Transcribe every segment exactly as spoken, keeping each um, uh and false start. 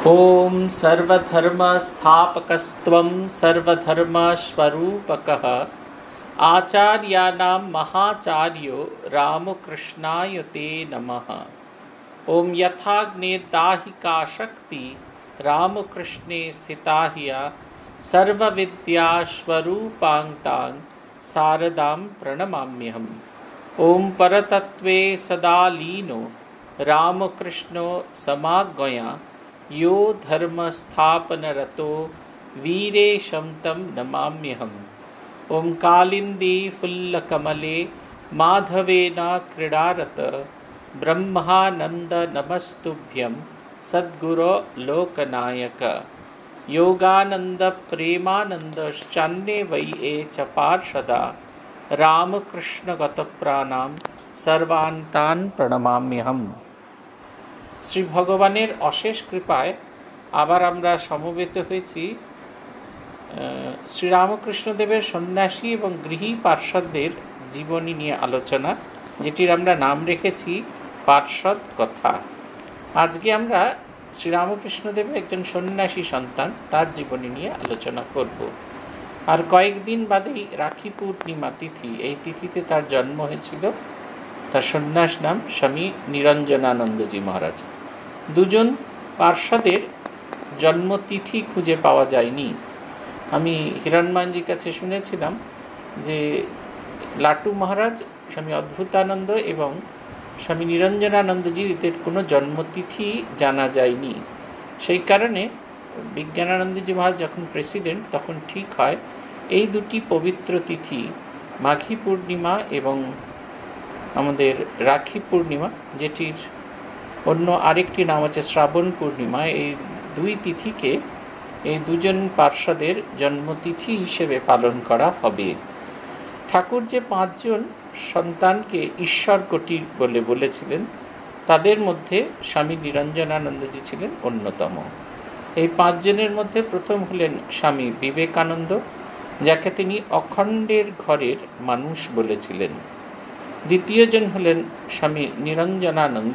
ओम सर्वधर्मस्थापकस्त्वं सर्वधर्मस्वरूपकः आचार्याणां महाचार्यो रामकृष्णाय ते नमः। ओम यथाग्नेर्दाहिका शक्ति रामकृष्णे स्थिता ह्या सर्वविद्यास्वरूपां शारदां प्रणमाम्यहम्। ओम परतत्त्वे सदा लीनो रामकृष्णो समाज्ञया यो धर्मस्थापनरतो वीरेशं तं नमाम्यहम्। ओम कालिंदी फुल्लकमले माधवेन क्रीडारत ब्रह्मानंद नमस्तुभ्यं सद्गुरो लोकनायक। योगानंद प्रेमानंदश्चान्ये वै ये च पार्षदा रामकृष्णगतप्राणां सर्वान् तान् प्रणमाम्यहम्। শ্রী ভগবানের অশেষ কৃপায় আবার আমরা সমবেত হয়েছি শ্রীরামকৃষ্ণদেবের সন্ন্যাসী এবং গৃহী পার্ষদদের জীবনী নিয়ে আলোচনা, যেটির আমরা নাম রেখেছি পার্ষদ কথা। আজকে আমরা শ্রীরামকৃষ্ণদেবের একজন সন্ন্যাসী সন্তান, তার জীবনী নিয়ে আলোচনা করব। আর কয়েকদিন বাদেই রাখি পূর্ণিমা তিথি, এই তিথিতে তার জন্ম হয়েছিল। তার সন্ন্যাস নাম স্বামী নিরঞ্জনানন্দজি মহারাজ। দুজন পার্ষদের জন্মতিথি খুঁজে পাওয়া যায়নি। আমি হিরণময়জির কাছে শুনেছিলাম যে লাটু মহারাজ, স্বামী অদ্ভুতানন্দ এবং স্বামী নিরঞ্জনানন্দজি এদের কোনো জন্মতিথি জানা যায়নি। সেই কারণে বিজ্ঞানানন্দজি মহারাজ যখন প্রেসিডেন্ট, তখন ঠিক হয় এই দুটি পবিত্র তিথি মাঘী পূর্ণিমা এবং আমাদের রাখি পূর্ণিমা, যেটির অন্য আরেকটি নাম হচ্ছে শ্রাবণ পূর্ণিমা, এই দুই তিথিকে এই দুজন পার্ষদের জন্মতিথি হিসেবে পালন করা হবে। ঠাকুর যে পাঁচজন সন্তানকে ঈশ্বর কোটি বলে বলেছিলেন, তাদের মধ্যে স্বামী নিরঞ্জনানন্দজি ছিলেন অন্যতম। এই পাঁচজনের মধ্যে প্রথম হলেন স্বামী বিবেকানন্দ, যাকে তিনি অখণ্ডের ঘরের মানুষ বলেছিলেন। দ্বিতীয়জন হলেন স্বামী নিরঞ্জনানন্দ,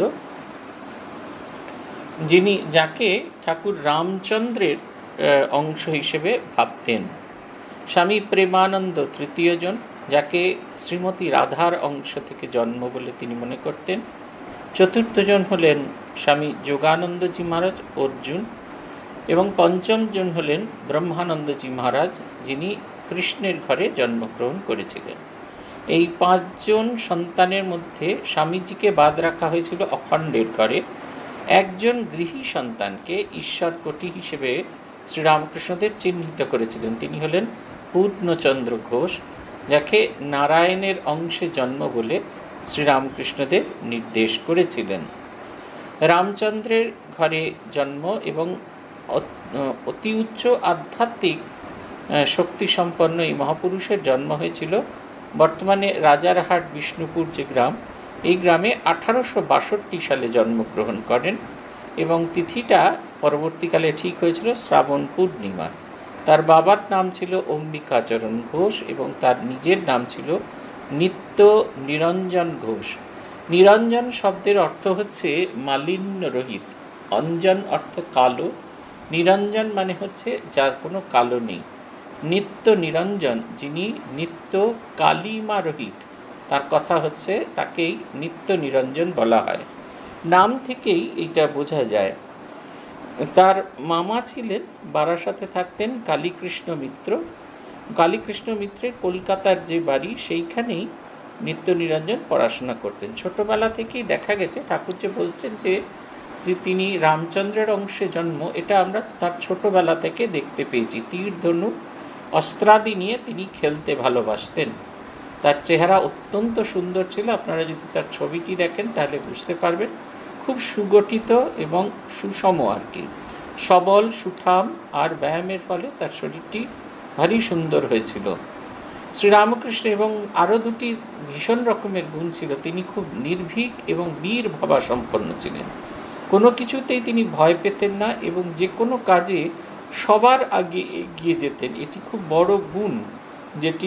যিনি যাকে ঠাকুর রামচন্দ্রের অংশ হিসেবে ভাবতেন। স্বামী প্রেমানন্দ তৃতীয়জন, যাকে শ্রীমতী রাধার অংশ থেকে জন্ম বলে তিনি মনে করতেন। চতুর্থজন হলেন স্বামী যোগানন্দজি মহারাজ অর্জুন, এবং পঞ্চমজন হলেন ব্রহ্মানন্দজি মহারাজ, যিনি কৃষ্ণের ঘরে জন্মগ্রহণ করেছিলেন। এই পাঁচজন সন্তানের মধ্যে স্বামীজিকে বাদ রাখা হয়েছিল অখণ্ডের ঘরে। একজন গৃহী সন্তানকে ঈশ্বর কোটি হিসেবে শ্রীরামকৃষ্ণদেব চিহ্নিত করেছিলেন। তিনি হলেন পূর্ণচন্দ্র ঘোষ, যাকে নারায়ণের অংশে জন্ম বলে শ্রীরামকৃষ্ণদেব নির্দেশ করেছিলেন। রামচন্দ্রের ঘরে জন্ম এবং অতি উচ্চ আধ্যাত্মিক শক্তিসম্পন্ন এই মহাপুরুষের জন্ম হয়েছিল বর্তমানে রাজারহাট বিষ্ণুপুর যে গ্রাম, এই গ্রামে আঠারোশো বাষট্টি সালে জন্মগ্রহণ করেন এবং তিথিটা পরবর্তীকালে ঠিক হয়েছিল শ্রাবণ পূর্ণিমা। তার বাবার নাম ছিল অম্বিকাচরণ ঘোষ এবং তার নিজের নাম ছিল নিত্য নিরঞ্জন ঘোষ। নিরঞ্জন শব্দের অর্থ হচ্ছে মালিন্য রহিত, অঞ্জন অর্থ কালো, নিরঞ্জন মানে হচ্ছে যার কোনো কালো নেই। নিত্য নিরঞ্জন, যিনি নিত্য কালিমা রহিত, তার কথা হচ্ছে তাকেই নিত্য নিরঞ্জন বলা হয়। নাম থেকেই এইটা বোঝা যায়। তার মামা ছিলেন, বারাসাতে থাকতেন কালীকৃষ্ণ মিত্র। কালীকৃষ্ণ মিত্রের কলকাতার যে বাড়ি, সেইখানেই নিত্য নিরঞ্জন পড়াশোনা করতেন। ছোটবেলা থেকেই দেখা গেছে, ঠাকুর যে বলছেন যে যে তিনি রামচন্দ্রের অংশে জন্ম, এটা আমরা তার ছোটবেলা থেকে দেখতে পেয়েছি। তীর ধনু অস্ত্রাদি নিয়ে তিনি খেলতে ভালোবাসতেন। তার চেহারা অত্যন্ত সুন্দর ছিল। আপনারা যদি তার ছবিটি দেখেন তাহলে বুঝতে পারবেন। খুব সুগঠিত এবং সুষম আর কি, সবল সুঠাম, আর ব্যায়ামের ফলে তার শরীরটি ভারী সুন্দর হয়েছিল। শ্রীরামকৃষ্ণ এবং আরও দুটি ভীষণ রকমের গুণ ছিল। তিনি খুব নির্ভীক এবং বীর ভাবা সম্পন্ন ছিলেন। কোনো কিছুতেই তিনি ভয় পেতেন না এবং যে কোনো কাজে সবার আগে এগিয়ে যেতেন। এটি খুব বড় গুণ, যেটি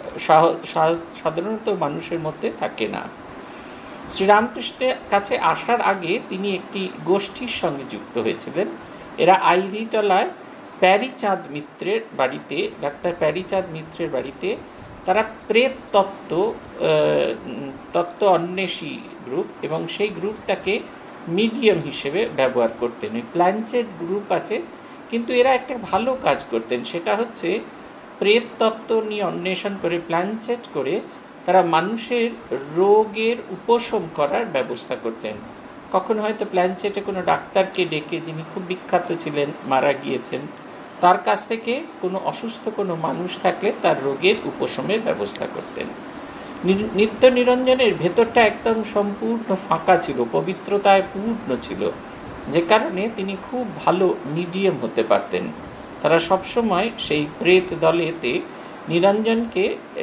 সাধারণত মানুষের মধ্যে থাকে না। শ্রীরামকৃষ্ণের কাছে আসার আগে তিনি একটি গোষ্ঠীর সঙ্গে যুক্ত হয়েছিলেন। এরা আইরিটলায় প্যারীচাঁদ মিত্রের বাড়িতে, ডাক্তার প্যারীচাঁদ মিত্রের বাড়িতে তারা প্রেত তত্ত্ব তত্ত্ব অন্বেষী গ্রুপ, এবং সেই গ্রুপটাকে মিডিয়াম হিসেবে ব্যবহার করতেন। ওই প্ল্যানচেট গ্রুপ আছে, কিন্তু এরা একটা ভালো কাজ করতেন, সেটা হচ্ছে প্রেত তত্ত্ব নিয়ে অন্বেষণ করে প্ল্যানচেট করে তারা মানুষের রোগের উপশম করার ব্যবস্থা করতেন। কখন হয়তো প্ল্যানচেটে কোনো ডাক্তারকে ডেকে, যিনি খুব বিখ্যাত ছিলেন, মারা গিয়েছেন, তার কাছ থেকে কোনো অসুস্থ কোনো মানুষ থাকলে তার রোগের উপশমের ব্যবস্থা করতেন। নিত্য নিরঞ্জনের ভেতরটা একদম সম্পূর্ণ ফাঁকা ছিল, পবিত্রতায় পূর্ণ ছিল, যে কারণে তিনি খুব ভালো মিডিয়াম হতে পারতেন। তারা সবসময় সেই প্রেত দলেতে নিরঞ্জনকে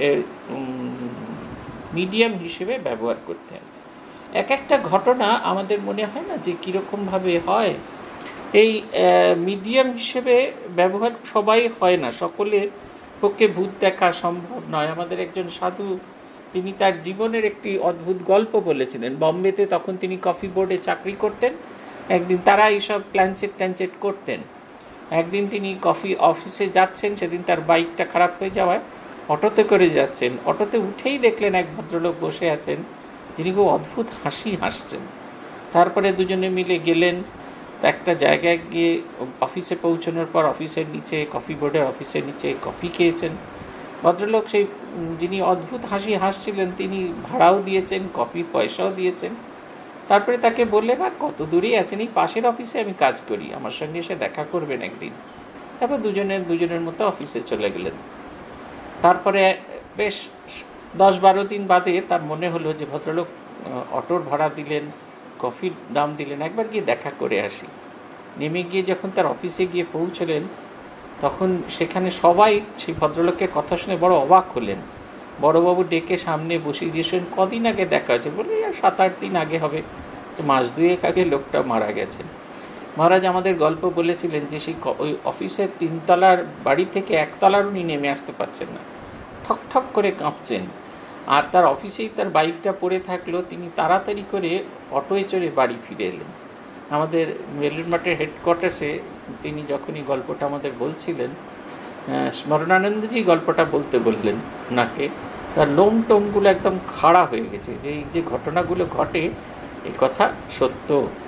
মিডিয়াম হিসেবে ব্যবহার করতেন। এক একটা ঘটনা আমাদের মনে হয় না যে কীরকমভাবে হয়। এই মিডিয়াম হিসেবে ব্যবহার সবাই হয় না, সকলের পক্ষে ভূত দেখা সম্ভব নয়। আমাদের একজন সাধু, তিনি তার জীবনের একটি অদ্ভুত গল্প বলেছিলেন। বম্বেতে তখন তিনি কফি বোর্ডে চাকরি করতেন। একদিন তারা এইসব প্ল্যানচেট ট্যানচেট করতেন। একদিন তিনি কফি অফিসে যাচ্ছেন, সেদিন তার বাইকটা খারাপ হয়ে যাওয়ায় অটোতে করে যাচ্ছেন। অটোতে উঠেই দেখলেন এক ভদ্রলোক বসে আছেন, যিনি খুব অদ্ভুত হাসি হাসছেন। তারপরে দুজনে মিলে গেলেন একটা জায়গায়, গিয়ে অফিসে পৌঁছানোর পর অফিসের নিচে, কফি বোর্ডের অফিসের নিচে কফি খেয়েছেন। ভদ্রলোক সেই যিনি অদ্ভুত হাসি হাসছিলেন, তিনি ভাড়াও দিয়েছেন, কফির পয়সাও দিয়েছেন। তারপরে তাকে বললেন, আর কত দূরেই আছেন, এই পাশের অফিসে আমি কাজ করি, আমার সঙ্গে এসে দেখা করবেন একদিন। তারপর দুজনের দুজনের মতো অফিসে চলে গেলেন। তারপরে বেশ দশ বারো দিন বাদে তার মনে হলো যে ভদ্রলোক অটোর ভাড়া দিলেন, কফির দাম দিলেন, একবার গিয়ে দেখা করে আসি। নেমে গিয়ে যখন তার অফিসে গিয়ে পৌঁছলেন, তখন সেখানে সবাই সেই ভদ্রলোকের কথা শুনে বড় অবাক হলেন। বড়োবাবু ডেকে সামনে বসিয়ে দিয়েছেন, কদিন আগে দেখা হয়েছে? বলে সাত আট দিন আগে হবে, তো মাস দুয়েক আগে লোকটা মারা গেছেন। মহারাজ আমাদের গল্প বলেছিলেন যে সেই ওই অফিসের তিনতলার বাড়ি থেকে একতলার উনি নেমে আসতে পারছেন না, ঠক ঠক করে কাঁপছেন। আর তার অফিসেই তার বাইকটা পড়ে থাকলো, তিনি তাড়াতাড়ি করে অটোয় চড়ে বাড়ি ফিরে এলেন। আমাদের বেলুড় মঠের হেডকোয়ার্টার্সে তিনি যখনই গল্পটা আমাদের বলছিলেন, স্মরণানন্দজি গল্পটা বলতে বললেন ওনাকে, তার লোম টোমগুলো একদম খাড়া হয়ে গেছে, যে এই যে ঘটনাগুলো ঘটে এই কথা সত্য।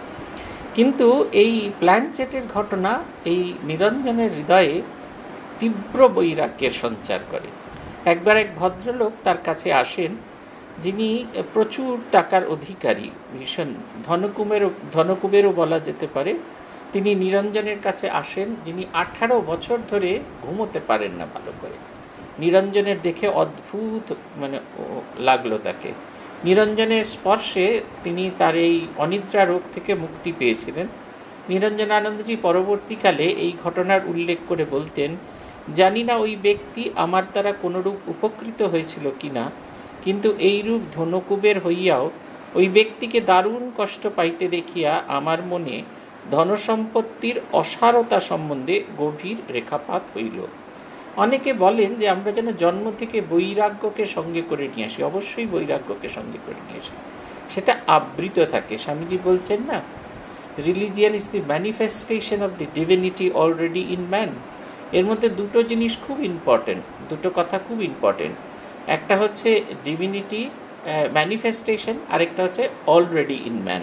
কিন্তু এই প্ল্যানচেটের ঘটনা এই নিরঞ্জনের হৃদয়ে তীব্র বৈরাগ্যের সঞ্চার করে। একবার এক ভদ্রলোক তার কাছে আসেন, যিনি প্রচুর টাকার অধিকারী, ভীষণ ধনকুবেরও ধনকুবেরও বলা যেতে পারে। তিনি নিরঞ্জনের কাছে আসেন, যিনি আঠারো বছর ধরে ঘুমোতে পারেন না ভালো করে। নিরঞ্জনের দেখে অদ্ভুত মানে লাগলো তাকে। নিরঞ্জনের স্পর্শে তিনি তার এই অনিদ্রা রোগ থেকে মুক্তি পেয়েছিলেন। নিরঞ্জনানন্দজি পরবর্তীকালে এই ঘটনার উল্লেখ করে বলতেন, জানি না ওই ব্যক্তি আমার দ্বারা কোনোরূপ উপকৃত হয়েছিল কি না, কিন্তু এইরূপ ধনকুবের হইয়াও ওই ব্যক্তিকে দারুণ কষ্ট পাইতে দেখিয়া আমার মনে ধনসম্পত্তির অসারতা সম্বন্ধে গভীর রেখাপাত হইল। অনেকে বলেন যে আমরা যেন জন্ম থেকে বৈরাগ্যকে সঙ্গে করে নিয়ে আসি। অবশ্যই বৈরাগ্যকে সঙ্গে করে নিয়ে আসি, সেটা আবৃত থাকে। স্বামীজি বলছেন না, religion is the manifestation of the divinity already in man. এর মধ্যে দুটো জিনিস খুব ইম্পর্টেন্ট, দুটো কথা খুব ইম্পর্টেন্ট। একটা হচ্ছে ডিভিনিটি ম্যানিফেস্টেশন, আরেকটা হচ্ছে অলরেডি ইন ম্যান,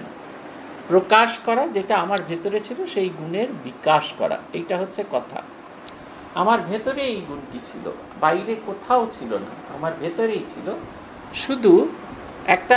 প্রকাশ করা যেটা আমার ভেতরে ছিল সেই গুণের বিকাশ করা। এইটা হচ্ছে কথা। আমার ভেতরে এই গুণটি ছিল, বাইরে কোথাও ছিল না, আমার ভেতরেই ছিল। শুধু একটা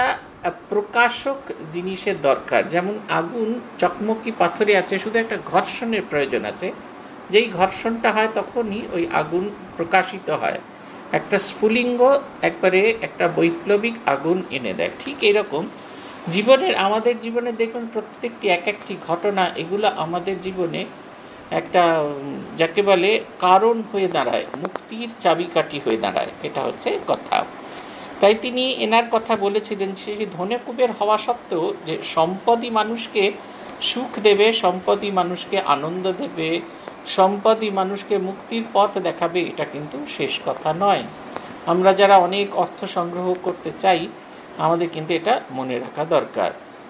প্রকাশক জিনিসের দরকার। যেমন আগুন চকমকি পাথরে আছে, শুধু একটা ঘর্ষণের প্রয়োজন আছে। যেই ঘর্ষণটা হয় তখনই ওই আগুন প্রকাশিত হয়। একটা স্ফুলিঙ্গ একবারে একটা বৈপ্লবিক আগুন এনে দেয়। ঠিক এরকম জীবনের, আমাদের জীবনে দেখুন প্রত্যেকটি এক একটি ঘটনা, এগুলো আমাদের জীবনে একটা যাকে বলে কারণ হয়ে দাঁড়ায়, মুক্তির চাবিকাঠি হয়ে দাঁড়ায়। এটা হচ্ছে কথা। তাই তিনি এনার কথা বলেছিলেন, সেই ধনকুবের হওয়া সত্ত্বেও যে সম্পদই মানুষকে সুখ দেবে, সম্পদই মানুষকে আনন্দ দেবে, সম্পদই মানুষকে মুক্তির পথ দেখাবে, এটা কিন্তু শেষ কথা নয়। আমরা যারা অনেক অর্থ সংগ্রহ করতে চাই, আমাদের কিন্তু এটা মনে রাখা দরকার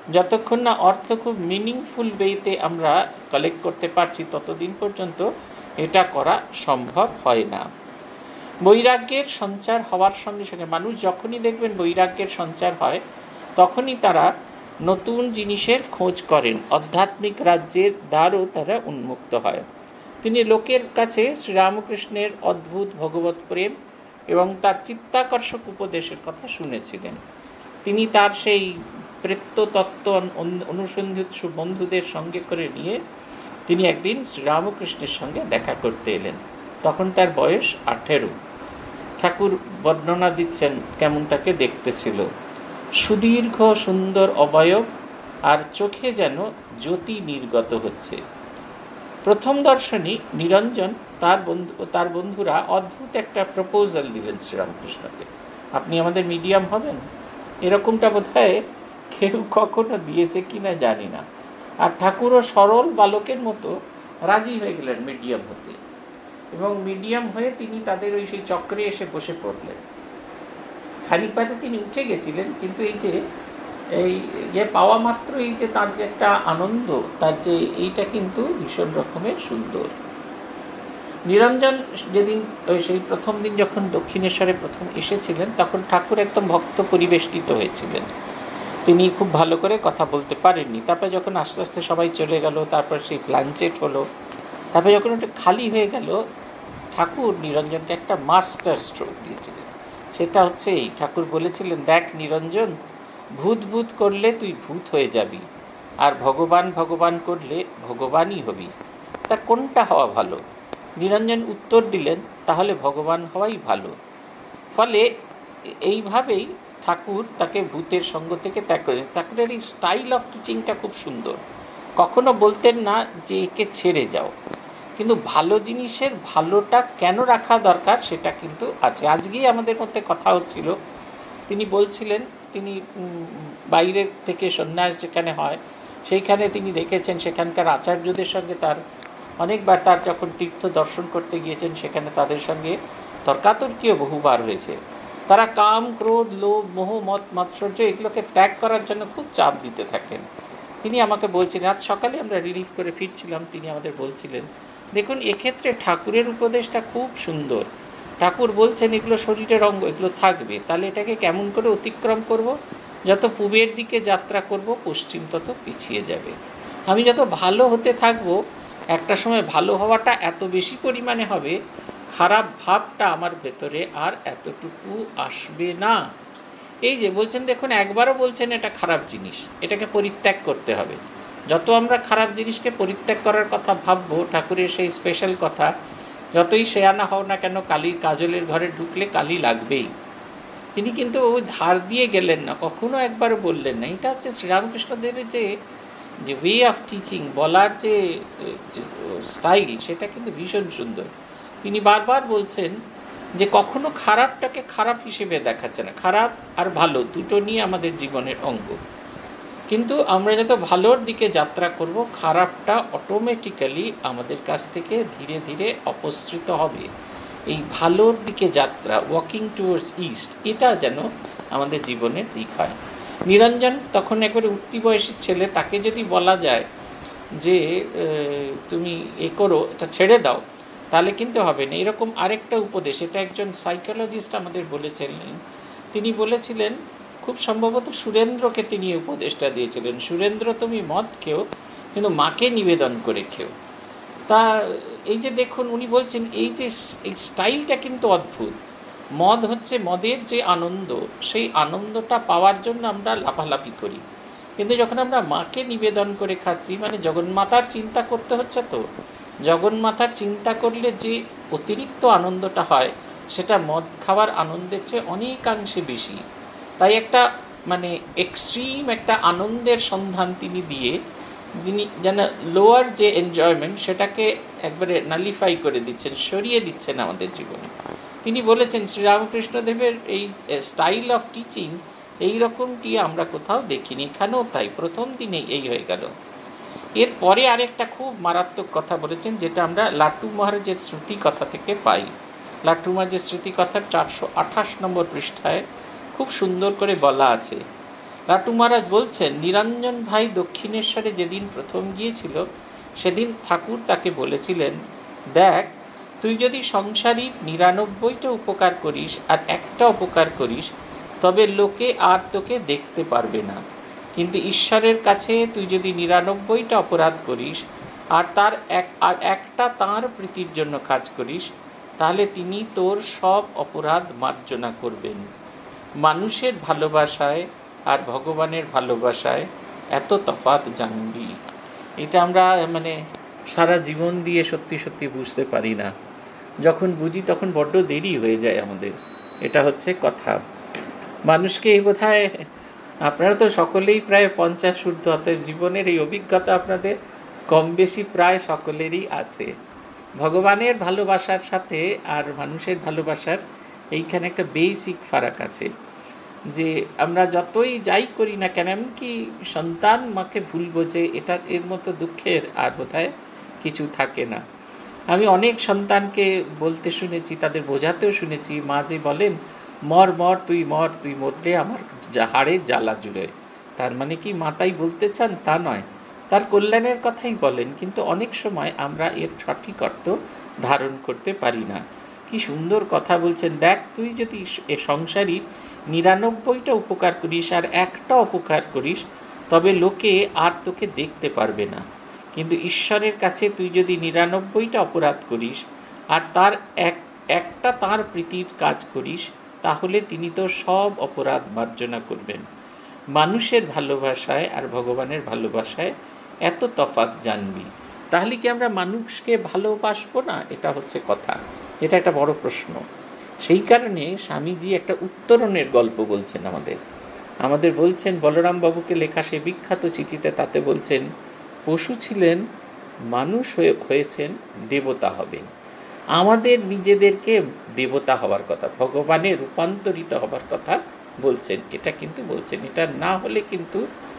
যতক্ষণ না অর্থ খুব মিনিংফুল ওয়েতে আমরা কালেক্ট করতে পারছি ততদিন পর্যন্ত এটা করা সম্ভব হয় না। বৈরাগ্যের সঞ্চার হওয়ার সঙ্গে সঙ্গে মানুষ যখনই দেখবেন বৈরাগ্যের সঞ্চার হয় তখনই তারা নতুন জিনিসের খোঁজ করেন, আধ্যাত্মিক রাজ্যের দ্বারও তারা উন্মুক্ত হয়। তিনি লোকের কাছে শ্রীরামকৃষ্ণের অদ্ভুত ভগবত প্রেম এবং তার চিত্তাকর্ষক উপদেশের কথা শুনেছিলেন। তিনি তার সেই প্রেত্যতত্ত্ব অনুসন্ধিৎসু বন্ধুদের সঙ্গে করে নিয়ে তিনি একদিন শ্রীরামকৃষ্ণের সঙ্গে দেখা করতে এলেন। তখন তার বয়স আঠেরো। ঠাকুর বর্ণনা দিচ্ছেন কেমন তাকে দেখতে ছিল। সুদীর্ঘ সুন্দর অবয়ব আর চোখে যেন জ্যোতি নির্গত হচ্ছে। প্রথম দর্শনে নিরঞ্জন তার বন্ধু তার বন্ধুরা অদ্ভুত একটা প্রপোজাল দিলেন শ্রীরামকৃষ্ণকে, আপনি আমাদের মিডিয়াম হবেন। এরকমটা বোধহয় কেউ কখনো দিয়েছে কিনা জানি না। আর ঠাকুরও সরল বালকের মতো রাজি হয়ে গেলেন মিডিয়াম হতে, এবং মিডিয়াম হয়ে তিনি তাদের ওই সেই চক্রে এসে বসে পড়লেন। খানিক বাদে তিনি উঠে গেছিলেন, কিন্তু এই যে এই ইয়ে পাওয়া মাত্র এই যে তার যে একটা আনন্দ, তার যে এইটা কিন্তু ভীষণ রকমের সুন্দর। নিরঞ্জন যেদিন ওই সেই প্রথম দিন যখন দক্ষিণেশ্বরে প্রথম এসেছিলেন তখন ঠাকুর একদম ভক্ত পরিবেষ্টিত হয়েছিলেন। তিনি খুব ভালো করে কথা বলতে পারেননি। তারপরে যখন আস্তে আস্তে সবাই চলে গেল, তারপর সেই প্ল্যানচেট হলো, তারপরে যখন ওটা খালি হয়ে গেল ঠাকুর নিরঞ্জনকে একটা মাস্টার স্ট্রোক দিয়েছিলেন। সেটা হচ্ছে এই, ঠাকুর বলেছিলেন, দেখ নিরঞ্জন, ভূত ভূত করলে তুই ভূত হয়ে যাবি, আর ভগবান ভগবান করলে ভগবানই হবি, তা কোনটা হওয়া ভালো? নিরঞ্জন উত্তর দিলেন, তাহলে ভগবান হওয়াই ভালো। ফলে এইভাবেই ঠাকুর তাকে ভূতের সঙ্গ থেকে ত্যাগ করেছেন। ঠাকুরের এই স্টাইল অফ টিচিংটা খুব সুন্দর। কখনো বলতেন না যে একে ছেড়ে যাও, কিন্তু ভালো জিনিসের ভালোটা কেন রাখা দরকার সেটা কিন্তু আছে। আজকেই আমাদের মধ্যে কথা হচ্ছিল, তিনি বলছিলেন তিনি বাইরের থেকে সন্ন্যাস যেখানে হয় সেইখানে তিনি দেখেছেন সেখানকার আচার্যদের সঙ্গে তার অনেকবার, তার যখন তীর্থ দর্শন করতে গিয়েছেন সেখানে তাদের সঙ্গে তর্কাতর্কিও বহুবার হয়েছে। তারা কাম, ক্রোধ, লোভ, মোহ, মত, মাৎসর্য এগুলোকে ত্যাগ করার জন্য খুব চাপ দিতে থাকেন। তিনি আমাকে বলছিলেন, আজ সকালে আমরা রিলিভ করে ফিরছিলাম, তিনি আমাদের বলছিলেন, দেখুন এক্ষেত্রে ঠাকুরের উপদেশটা খুব সুন্দর। ঠাকুর বলছেন এগুলো শরীরের অঙ্গ, এগুলো থাকবে, তাহলে এটাকে কেমন করে অতিক্রম করব? যত পূবের দিকে যাত্রা করব পশ্চিম তত পিছিয়ে যাবে। আমি যত ভালো হতে থাকব একটা সময় ভালো হওয়াটা এত বেশি পরিমাণে হবে, খারাপ ভাবটা আমার ভেতরে আর এতটুকু আসবে না। এই যে বলছেন, দেখুন একবারও বলছেন এটা খারাপ জিনিস, এটাকে পরিত্যাগ করতে হবে। যত আমরা খারাপ জিনিসকে পরিত্যাগ করার কথা ভাববো, ঠাকুরের সেই স্পেশাল কথা, যতই শেয়ানা হও না কেন কালির কাজলের ঘরে ঢুকলে কালি লাগবেই। তিনি কিন্তু ওই ধার দিয়ে গেলেন না, কখনো একবারও বললেন না। এটা হচ্ছে শ্রীরামকৃষ্ণদেবের যে যে ওয়ে অফ টিচিং, বলার যে স্টাইল, সেটা কিন্তু ভীষণ সুন্দর। তিনি বারবার বলছেন যে কখনো খারাপটাকে খারাপ হিসেবে দেখাচ্ছে না, খারাপ আর ভালো দুটো নিয়ে আমাদের জীবনের অঙ্গ। কিন্তু আমরা যত ভালোর দিকে যাত্রা করব, খারাপটা অটোমেটিক্যালি আমাদের কাছ থেকে ধীরে ধীরে অপসৃত হবে। এই ভালোর দিকে যাত্রা, ওয়াকিং টুয়ার্ডস ইস্ট, এটা যেন আমাদের জীবনের দিক হয়। নিরঞ্জন তখন একবারে উঠতি বয়সের ছেলে, তাকে যদি বলা যায় যে তুমি এ করো, এটা ছেড়ে দাও, তাহলে কিন্তু হবে না। এরকম আরেকটা উপদেশ, এটা একজন সাইকোলজিস্ট আমাদের বলেছিলেন। তিনি বলেছিলেন, খুব সম্ভবত সুরেন্দ্রকে তিনি উপদেশটা দিয়েছিলেন, সুরেন্দ্র তুমি মদ খেও, কিন্তু মাকে নিবেদন করে খেও। তা এই যে দেখুন উনি বলছেন এই যে এই স্টাইলটা কিন্তু অদ্ভুত। মদ হচ্ছে, মদের যে আনন্দ, সেই আনন্দটা পাওয়ার জন্য আমরা লাফালাফি করি, কিন্তু যখন আমরা মাকে নিবেদন করে খাচ্ছি, মানে জগন্মাতার চিন্তা করতে হচ্ছে, তো জগন্মাতার চিন্তা করলে যে অতিরিক্ত আনন্দটা হয় সেটা মদ খাওয়ার আনন্দের চেয়ে অনেকাংশে বেশি। তাই একটা মানে এক্সট্রিম একটা আনন্দের সন্ধান তিনি দিয়ে তিনি যেন লোয়ার যে এনজয়মেন্ট সেটাকে একবারে নালিফাই করে দিচ্ছেন, সরিয়ে দিচ্ছেন আমাদের জীবনে। তিনি বলেছেন শ্রীরামকৃষ্ণদেবের এই স্টাইল অফ টিচিং এই রকমটি আমরা কোথাও দেখিনি, এখানেও তাই, প্রথম দিনেই এই হয়ে গেল। এরপরে আরেকটা খুব মারাত্মক কথা বলেছেন, যেটা আমরা লাট্টু মহারাজের স্মৃতি কথা থেকে পাই। লাট্টু মহারাজের স্মৃতি কথার চারশো আঠাশ নম্বর পৃষ্ঠায় খুব সুন্দর করে বলা আছে লাটু মহারাজ বলছেন, নিরঞ্জন ভাই দক্ষিণেশ্বরে যেদিন প্রথম গিয়েছিল সেদিন ঠাকুর তাকে বলেছিলেন, দেখ, তুই যদি সংসারী নিরানব্বইটা উপকার করিস আর একটা উপকার করিস, তবে লোকে আর তোকে দেখতে পারবে না। কিন্তু ঈশ্বরের কাছে তুই যদি নিরানব্বইটা অপরাধ করিস আর তার এক আর একটা তাঁর প্রীতির জন্য কাজ করিস, তাহলে তিনি তোর সব অপরাধ মার্জনা করবেন। মানুষের ভালোবাসায় আর ভগবানের ভালোবাসায় এত তফাৎ জানবি। এটা আমরা মানে সারা জীবন দিয়ে সত্যি সত্যি বুঝতে পারি না। যখন বুঝি তখন বড্ড দেরি হয়ে যায় আমাদের। এটা হচ্ছে কথা। মানুষকে এই বোধহয়, আপনারা তো সকলেই প্রায় পঞ্চাশ ঊর্ধ্ব, অতএব জীবনের এই অভিজ্ঞতা আপনাদের কম বেশি প্রায় সকলেরই আছে। ভগবানের ভালোবাসার সাথে আর মানুষের ভালোবাসার এইখানে একটা বেসিক ফারাক আছে, যে আমরা যতই যাই করি না কেন, এমনকি সন্তান মাকে ভুল বোঝে, এটা এর মতো দুঃখের আর বোধহয় কিছু থাকে না। আমি অনেক সন্তানকে বলতে শুনেছি, তাদের বোঝাতেও শুনেছি, মা যে বলেন, মর মর তুই মর, তুই মরলে আমার হাড়ের জ্বালা জুড়ে। তার মানে কি মা তাই বলতে চান? তা নয়, তার কল্যাণের কথাই বলেন, কিন্তু অনেক সময় আমরা এর সঠিক অর্থ ধারণ করতে পারি না। কি সুন্দর কথা বলছেন, দেখ, তুই যদি এ সংসারী নিরানব্বইটা উপকার করিস আর একটা অপকার করিস, তবে লোকে আর তোকে দেখতে পারবে না। কিন্তু ঈশ্বরের কাছে তুই যদি নিরানব্বইটা অপরাধ করিস আর তার এক একটা তাঁর প্রীতির কাজ করিস, তাহলে তিনি তো সব অপরাধ মার্জনা করবেন। মানুষের ভালোবাসায় আর ভগবানের ভালোবাসায় এত তফাৎ জানবি। তাহলে কি আমরা মানুষকে ভালোবাসবো না? এটা হচ্ছে কথা। এটা একটা বড় প্রশ্ন। সেই কারণে স্বামীজি একটা উত্তরণের গল্প বলছেন আমাদের আমাদের বলছেন, বলরাম বাবুকে লেখা সে বিখ্যাত চিঠিতে, তাতে বলছেন, পশু ছিলেন, মানুষ হয়ে হয়েছেন, দেবতা হবেন। আমাদের নিজেদেরকে দেবতা হওয়ার কথা, ভগবানে রূপান্তরিত হবার কথা বলছেন। এটা কিন্তু বলছেন, এটা না হলে কিন্তু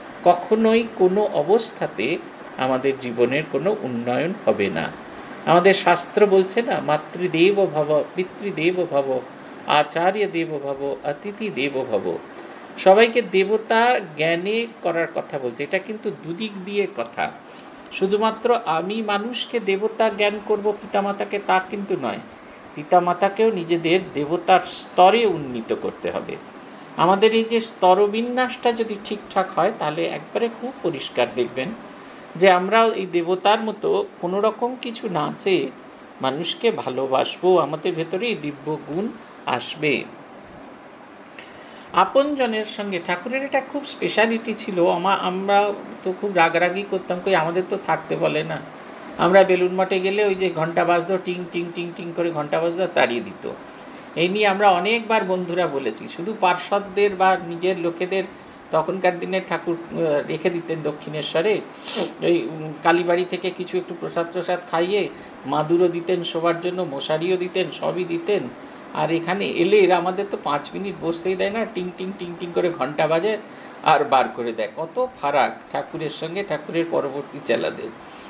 কখনোই কোনো অবস্থাতে আমাদের জীবনের কোনো উন্নয়ন হবে না। আমাদের শাস্ত্র বলছে না, মাতৃদেব ভব, পিতৃদেব ভব, আচার্য দেব ভব, অতিথি দেব ভব। সবাইকে দেবতা জ্ঞানে করার কথা বলছে। এটা কিন্তু দুদিক দিয়ে কথা। শুধুমাত্র আমি মানুষকে দেবতা জ্ঞান করব, পিতামাতাকে, তা কিন্তু নয়। পিতামাতাকেও নিজেদের দেবতার স্তরে উন্নীত করতে হবে। আমাদের এই যে স্তরবিন্যাসটা যদি ঠিকঠাক হয়, তাহলে একবারে খুব পরিষ্কার দেখবেন যে আমরা এই দেবতার মতো কোনো রকম কিছু না চেয়ে মানুষকে ভালোবাসবো, আমাদের ভেতরে এই দিব্য গুণ আসবে। আপনজনের সঙ্গে ঠাকুরের এটা খুব স্পেশালিটি ছিল। আমরা তো খুব রাগারাগি করতাম, কই আমাদের তো থাকতে বলে না। আমরা বেলুন মঠে গেলে ওই যে ঘণ্টা বাজতো, টিং টিং টিং টিং করে ঘণ্টা বাজতো, তাড়িয়ে দিত। এই নিয়ে আমরা অনেকবার বন্ধুরা বলেছি। শুধু পার্ষদদের বা নিজের লোকেদের তখনকার দিনে ঠাকুর রেখে দিতেন দক্ষিণেশ্বরে, ওই কালীবাড়ি থেকে কিছু একটু প্রসাদ প্রসাদ খাইয়ে মাদুরও দিতেন শোবার জন্য, মশারিও দিতেন, সবই দিতেন। আর এখানে এলে এরা আমাদের তো পাঁচ মিনিট বসতেই দেয় না, টিং টিং টিং টিং করে ঘন্টা বাজে আর বার করে দেয়। কত ফারাক ঠাকুরের সঙ্গে ঠাকুরের পরবর্তী চেলাদের।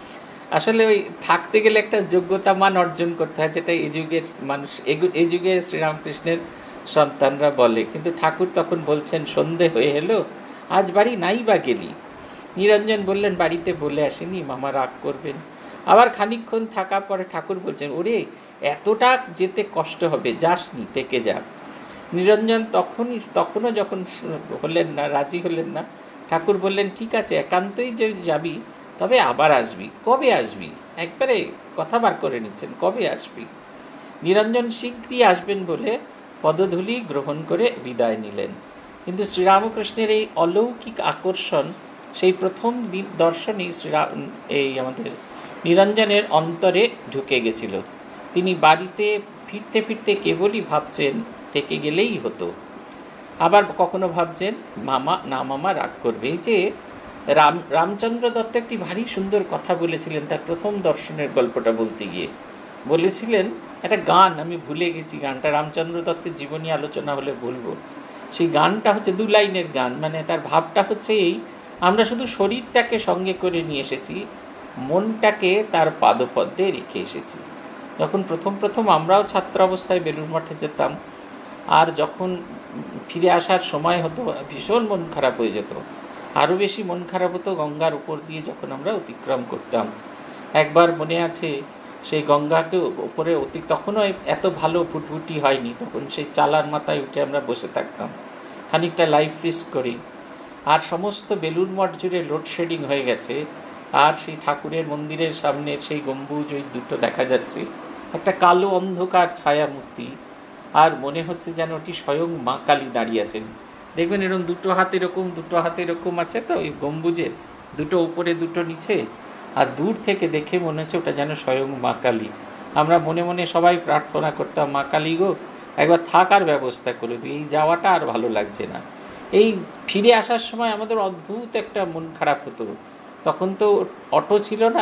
আসলে ওই থাকতে গেলে একটা যোগ্যতা মান অর্জন করতে হয়, যেটা এই যুগের মানুষ, এই যুগে শ্রীরামকৃষ্ণের সন্তানরা বলে। কিন্তু ঠাকুর তখন বলছেন, সন্ধে হয়ে এলো, আজ বাড়ি নাই বা গেলি? নিরঞ্জন বললেন, বাড়িতে বলে আসেনি, মামা রাগ করবেন। আবার খানিকক্ষণ থাকা পরে ঠাকুর বলছেন, ওরে এতটা যেতে কষ্ট হবে, যাসনি, থেকে যা। নিরঞ্জন তখনই তখনও যখন হলেন না, রাজি হলেন না, ঠাকুর বললেন, ঠিক আছে, একান্তই যে যাবি, তবে আবার আসবি। কবে আসবি? একবারে কথা বার করে নিচ্ছেন, কবে আসবি? নিরঞ্জন শীঘ্রই আসবেন বলে পদধূলি গ্রহণ করে বিদায় নিলেন। কিন্তু শ্রীরামকৃষ্ণের এই অলৌকিক আকর্ষণ সেই প্রথম দিন দর্শনেই শ্রীরাম এই আমাদের নিরঞ্জনের অন্তরে ঢুকে গেছিল। তিনি বাড়িতে ফিরতে ফিরতে কেবলই ভাবছেন, থেকে গেলেই হতো। আবার কখনো ভাবছেন, মামা না মামা রাগ করবে। এই যে রাম রামচন্দ্র দত্ত একটি ভারী সুন্দর কথা বলেছিলেন তার প্রথম দর্শনের গল্পটা বলতে গিয়ে। বলেছিলেন একটা গান, আমি ভুলে গেছি গানটা, রামচন্দ্র দত্তের জীবনী আলোচনা হলে বলবো। সেই গানটা হচ্ছে দু লাইনের গান, মানে তার ভাবটা হচ্ছে এই, আমরা শুধু শরীরটাকে সঙ্গে করে নিয়ে এসেছি, মনটাকে তার পাদপদ্মে রেখে এসেছি। যখন প্রথম প্রথম আমরাও ছাত্র অবস্থায় বেলুড় মঠে যেতাম, আর যখন ফিরে আসার সময় হতো ভীষণ মন খারাপ হয়ে যেত। আরও বেশি মন খারাপ হতো গঙ্গার উপর দিয়ে যখন আমরা অতিক্রম করতাম। একবার মনে আছে সেই গঙ্গাকে উপরে অতি তখনও এত ভালো ফুটফুটি হয়নি, তখন সেই চালার মাথায় উঠে আমরা বসে থাকতাম খানিকটা লাইফ রিস্ক করি। আর সমস্ত বেলুড় মঠ জুড়ে লোডশেডিং হয়ে গেছে, আর সেই ঠাকুরের মন্দিরের সামনের সেই গম্বুজ ওই দুটো দেখা যাচ্ছে, একটা কালো অন্ধকার ছায়া মূর্তি, আর মনে হচ্ছে যেন ওটি স্বয়ং মা কালী দাঁড়িয়ে আছেন। দেখবেন এরকম দুটো হাত এরকম দুটো হাতে এরকম আছে তো ওই গম্বুজের, দুটো উপরে দুটো নিচে, আর দূর থেকে দেখে মনে হচ্ছে ওটা যেন স্বয়ং মা কালী। আমরা মনে মনে সবাই প্রার্থনা করতাম, মা কালী গো একবার থাকার ব্যবস্থা করে দিই, এই যাওয়াটা আর ভালো লাগছে না। এই ফিরে আসার সময় আমাদের অদ্ভুত একটা মন খারাপ হতো। তখন তো অটো ছিল না,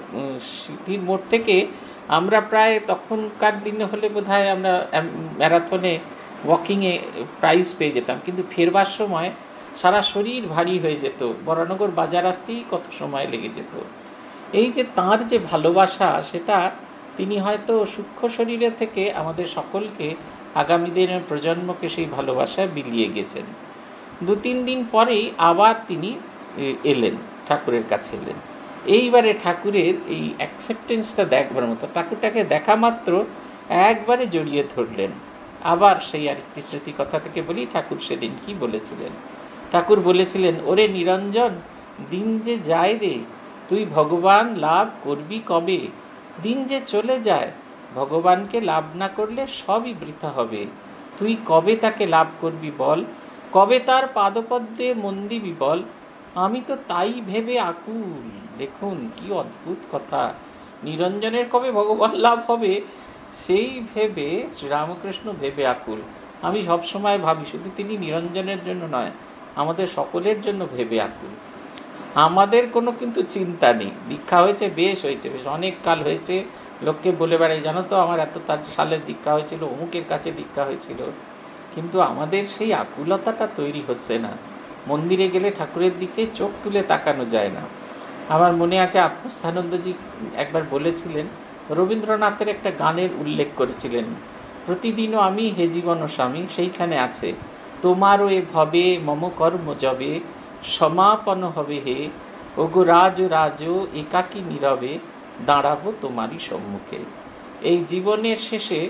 সিটির মোড় থেকে আমরা প্রায় তখনকার দিনে হলে বোধহয় আমরা ম্যারাথনে ওয়াকিংয়ে প্রাইজ পেয়ে যেতাম, কিন্তু ফেরবার সময় সারা শরীর ভারী হয়ে যেত, বরানগর বাজার আসতেই কত সময় লেগে যেত। এই যে তাঁর যে ভালোবাসা, সেটা তিনি হয়তো সূক্ষ্ম শরীরে থেকে আমাদের সকলকে আগামী দিনের প্রজন্মকে সেই ভালোবাসায় বিলিয়ে গেছেন। দু তিন দিন পরেই আবার তিনি এলেন, ঠাকুরের কাছে এলেন। এইবারে ঠাকুরের এই অ্যাকসেপ্টেন্সটা দেখবার মতো, ঠাকুরটাকে দেখা মাত্র একবারে জড়িয়ে ধরলেন। আবার সেই আরেকটি স্মৃতি কথা থেকে বলি, ঠাকুর সেদিন কি বলেছিলেন। ঠাকুর বলেছিলেন, ওরে নিরঞ্জন, দিন যে যায় রে, তুই ভগবান লাভ করবি কবে? দিন যে চলে যায়, ভগবানকে লাভ না করলে সবই বৃথা হবে। তুই কবে তাকে লাভ করবি বল, কবে তার পাদপদ্মে মন দিবি বল? আমি তো তাই ভেবে আকুল। দেখুন কি অদ্ভুত কথা, নিরঞ্জনের কবে ভগবান লাভ হবে সেই ভেবে শ্রীরামকৃষ্ণ ভেবে আকুল। আমি সবসময় ভাবি শুধু তিনি নিরঞ্জনের জন্য নয়, আমাদের সকলের জন্য ভেবে আকুল। আমাদের কোনো কিন্তু চিন্তা নেই, দীক্ষা হয়েছে বেশ হয়েছে, বেশ অনেক কাল হয়েছে, লোককে বলে বেড়াই জানো তো আমার এত তার সালের দীক্ষা হয়েছিল, অমুকের কাছে দীক্ষা হয়েছিল, কিন্তু আমাদের সেই আকুলতাটা তৈরি হচ্ছে না। মন্দিরে গেলে ঠাকুরের দিকে চোখ তুলে তাকানো যায় না। আমার মনে আছে আত্মস্থানন্দজি একবার বলেছিলেন, রবীন্দ্রনাথের একটা গানের উল্লেখ করেছিলেন, প্রতিদিনও আমি হে জীবন স্বামী, সেইখানে আছে তোমারও এ ভবে মম কর্ম যবে সমাপন হবে হে, ওগো রাজ রাজ একাকী নীরবে দাঁড়াবো তোমারই সম্মুখে। এই জীবনের শেষে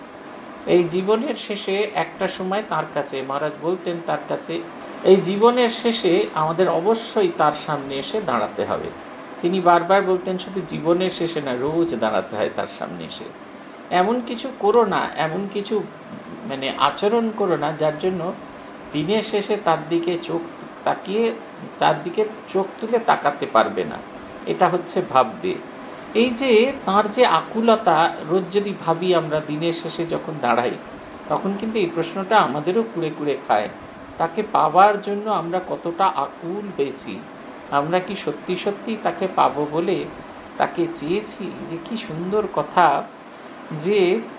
এই জীবনের শেষে একটা সময় তার কাছে মহারাজ বলতেন, তার কাছে এই জীবনের শেষে আমাদের অবশ্যই তার সামনে এসে দাঁড়াতে হবে। তিনি বারবার বলতেন শুধু জীবনের শেষে না, রোজ দাঁড়াতে হয় তার সামনে এসে। এমন কিছু করো না, এমন কিছু মানে আচরণ করো না যার জন্য দিনের শেষে তার দিকে চোখ তাকিয়ে তার দিকে চোখ তুলে তাকাতে পারবে না, এটা হচ্ছে ভাববে। এই যে তার যে আকুলতা, রোজ যদি ভাবি আমরা দিনের শেষে যখন দাঁড়াই, তখন কিন্তু এই প্রশ্নটা আমাদেরও কুড়ে কুড়ে খায়, তাকে পাওয়ার জন্য আমরা কতটা আকুল হয়েছি, আমরা কি সত্যি সত্যি তাকে পাবো বলে তাকে চেয়েছি। যে কি সুন্দর কথা, যে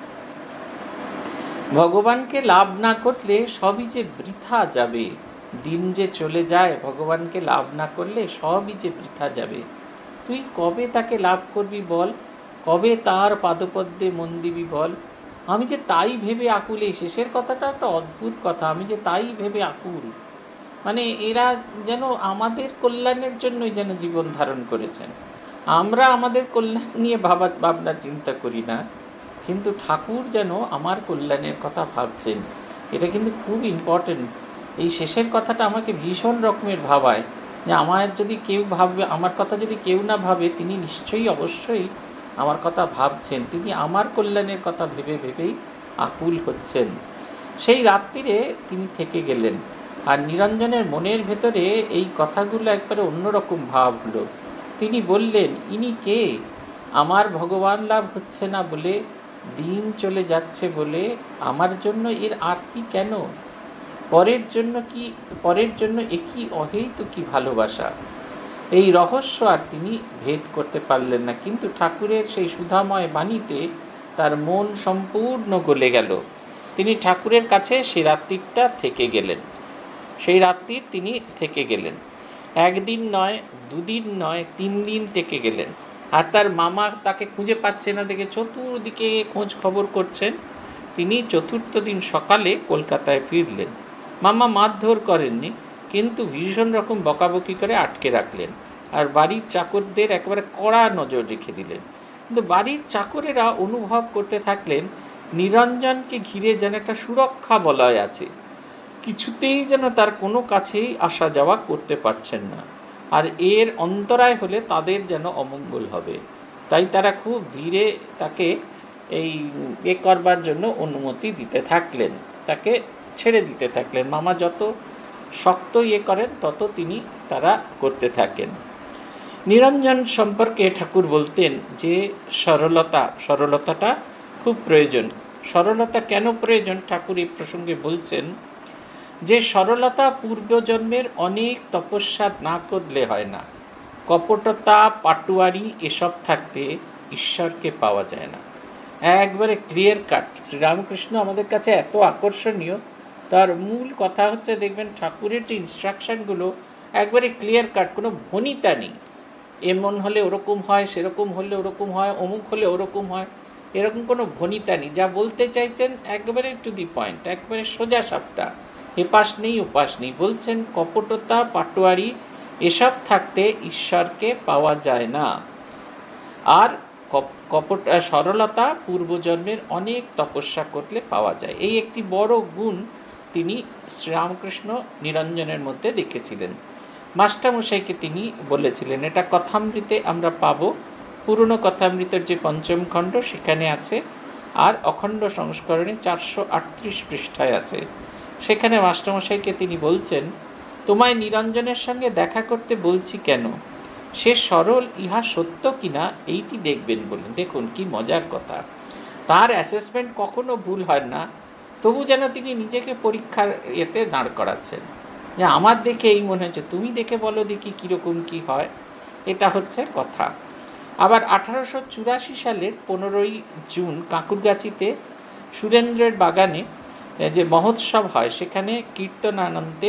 ভগবানকে লাভ না করলে সবই যে বৃথা যাবে, দিন যে চলে যায়, ভগবানকে লাভ না করলে সবই যে বৃথা যাবে। তুই কবে তাকে লাভ করবি বল, কবে তার পাদপদ্মে মন দিবি বল? আমি যে তাই ভেবে আকুল, এই শেষের কথাটা একটা অদ্ভুত কথা, আমি যে তাই ভেবে আকুল। মানে এরা যেন আমাদের কল্যাণের জন্যই যেন জীবন ধারণ করেছেন। আমরা আমাদের কল্যাণ নিয়ে ভাবা ভাবনা চিন্তা করি না, কিন্তু ঠাকুর যেন আমার কল্যাণের কথা ভাবছেন। এটা কিন্তু খুব ইম্পর্টেন্ট। এই শেষের কথাটা আমাকে ভীষণ রকমের ভাবায়, যে আমার যদি কেউ ভাববে, আমার কথা যদি কেউ না ভাবে, তিনি নিশ্চয়ই অবশ্যই আমার কথা ভাবছেন, তিনি আমার কল্যাণের কথা ভেবে ভেবেই আকুল হচ্ছেন। সেই রাত্রিরে তিনি থেকে গেলেন, আর নিরঞ্জনের মনের ভেতরে এই কথাগুলো একবারে অন্যরকম ভাব হলো। তিনি বললেন, ইনি কে? আমার ভগবান লাভ হচ্ছে না বলে, দিন চলে যাচ্ছে বলে আমার জন্য এর আরতি কেন? পরের জন্য কি পরের জন্য একই অহেতুকী ভালোবাসা। এই রহস্য আর তিনি ভেদ করতে পারলেন না, কিন্তু ঠাকুরের সেই সুধাময় বাণীতে তার মন সম্পূর্ণ গলে গেল। তিনি ঠাকুরের কাছে সেই রাত্রিটা থেকে গেলেন। সেই রাত্রি তিনি থেকে গেলেন, একদিন নয়, দুদিন নয়, তিন দিন থেকে গেলেন। আর তার মামা তাকে খুঁজে পাচ্ছে না দেখে চতুর্দিকে খোঁজ খবর করছেন, তিনি চতুর্থ দিন সকালে কলকাতায় ফিরলেন। মামা মারধর করেননি, কিন্তু ভীষণ রকম বকাবকি করে আটকে রাখলেন, আর বাড়ির চাকরদের একেবারে কড়া নজর রেখে দিলেন। কিন্তু বাড়ির চাকরেরা অনুভব করতে থাকলেন নিরঞ্জনকে ঘিরে যেন একটা সুরক্ষা বলয় আছে, কিছুতেই যেন তার কোনো কাছেই আসা যাওয়া করতে পারছেন না, আর এর অন্তরায় হলে তাদের যেন অমঙ্গল হবে। তাই তারা খুব ধীরে তাকে এই এ করবার জন্য অনুমতি দিতে থাকলেন, তাকে ছেড়ে দিতে থাকলেন। মামা যত শক্ত ইয়ে করেন তত তিনি তারা করতে থাকেন। নিরঞ্জন সম্পর্কে ঠাকুর বলতেন যে সরলতা, সরলতাটা খুব প্রয়োজন। সরলতা কেন প্রয়োজন ঠাকুর এই প্রসঙ্গে বলছেন যে সরলতা পূর্বজন্মের অনেক তপস্যা না করলে হয় না। কপটতা, পাটুয়ারি এসব থাকতে ঈশ্বরকে পাওয়া যায় না। একবারে ক্লিয়ার কাট। শ্রীরামকৃষ্ণ আমাদের কাছে এত আকর্ষণীয়, তার মূল কথা হচ্ছে দেখবেন ঠাকুরের যে ইনস্ট্রাকশানগুলো একবারে ক্লিয়ার কাট, কোনো ভনিতা নেই। এমন হলে ওরকম হয়, সেরকম হলে ওরকম হয়, অমুক হলে ওরকম হয়, এরকম কোনো ভনিতা নেই। যা বলতে চাইছেন একবারে টু দি পয়েন্ট, একবারে সোজা সাপটা, এপাশ নেই ওপাশ নেই। বলছেন কপটতা, পাটোয়ারি এসব থাকতে ঈশ্বরকে পাওয়া যায় না। আর কপট সরলতা পূর্বজন্মের অনেক তপস্যা করলে পাওয়া যায়। এই একটি বড় গুণ তিনি শ্রীরামকৃষ্ণ নিরঞ্জনের মধ্যে দেখেছিলেন। মাস্টারমশাইকে তিনি বলেছিলেন, এটা কথামৃতে আমরা পাবো, পুরনো কথামৃতের যে পঞ্চম খণ্ড সেখানে আছে, আর অখণ্ড সংস্করণে চারশো আটত্রিশ পৃষ্ঠায় আছে। সেখানে মাস্টারমশাইকে তিনি বলছেন, তোমায় নিরঞ্জনের সঙ্গে দেখা করতে বলছি কেন, সে সরল ইহা সত্য কিনা এইটি দেখবেন বলেন। দেখুন কি মজার কথা, তার অ্যাসেসমেন্ট কখনো ভুল হয় না, তবু যেন তিনি নিজেকে পরীক্ষার এতে দাঁড় করাচ্ছেন যে আমার দেখে এই মনে হচ্ছে, তুমি দেখে বলো দেখি কীরকম কী হয়। এটা হচ্ছে কথা। আবার আঠারোশো চুরাশি সালের পনেরোই জুন কাঁকুরগাছিতে সুরেন্দ্রের বাগানে যে মহোৎসব হয়, সেখানে কীর্তনানন্দে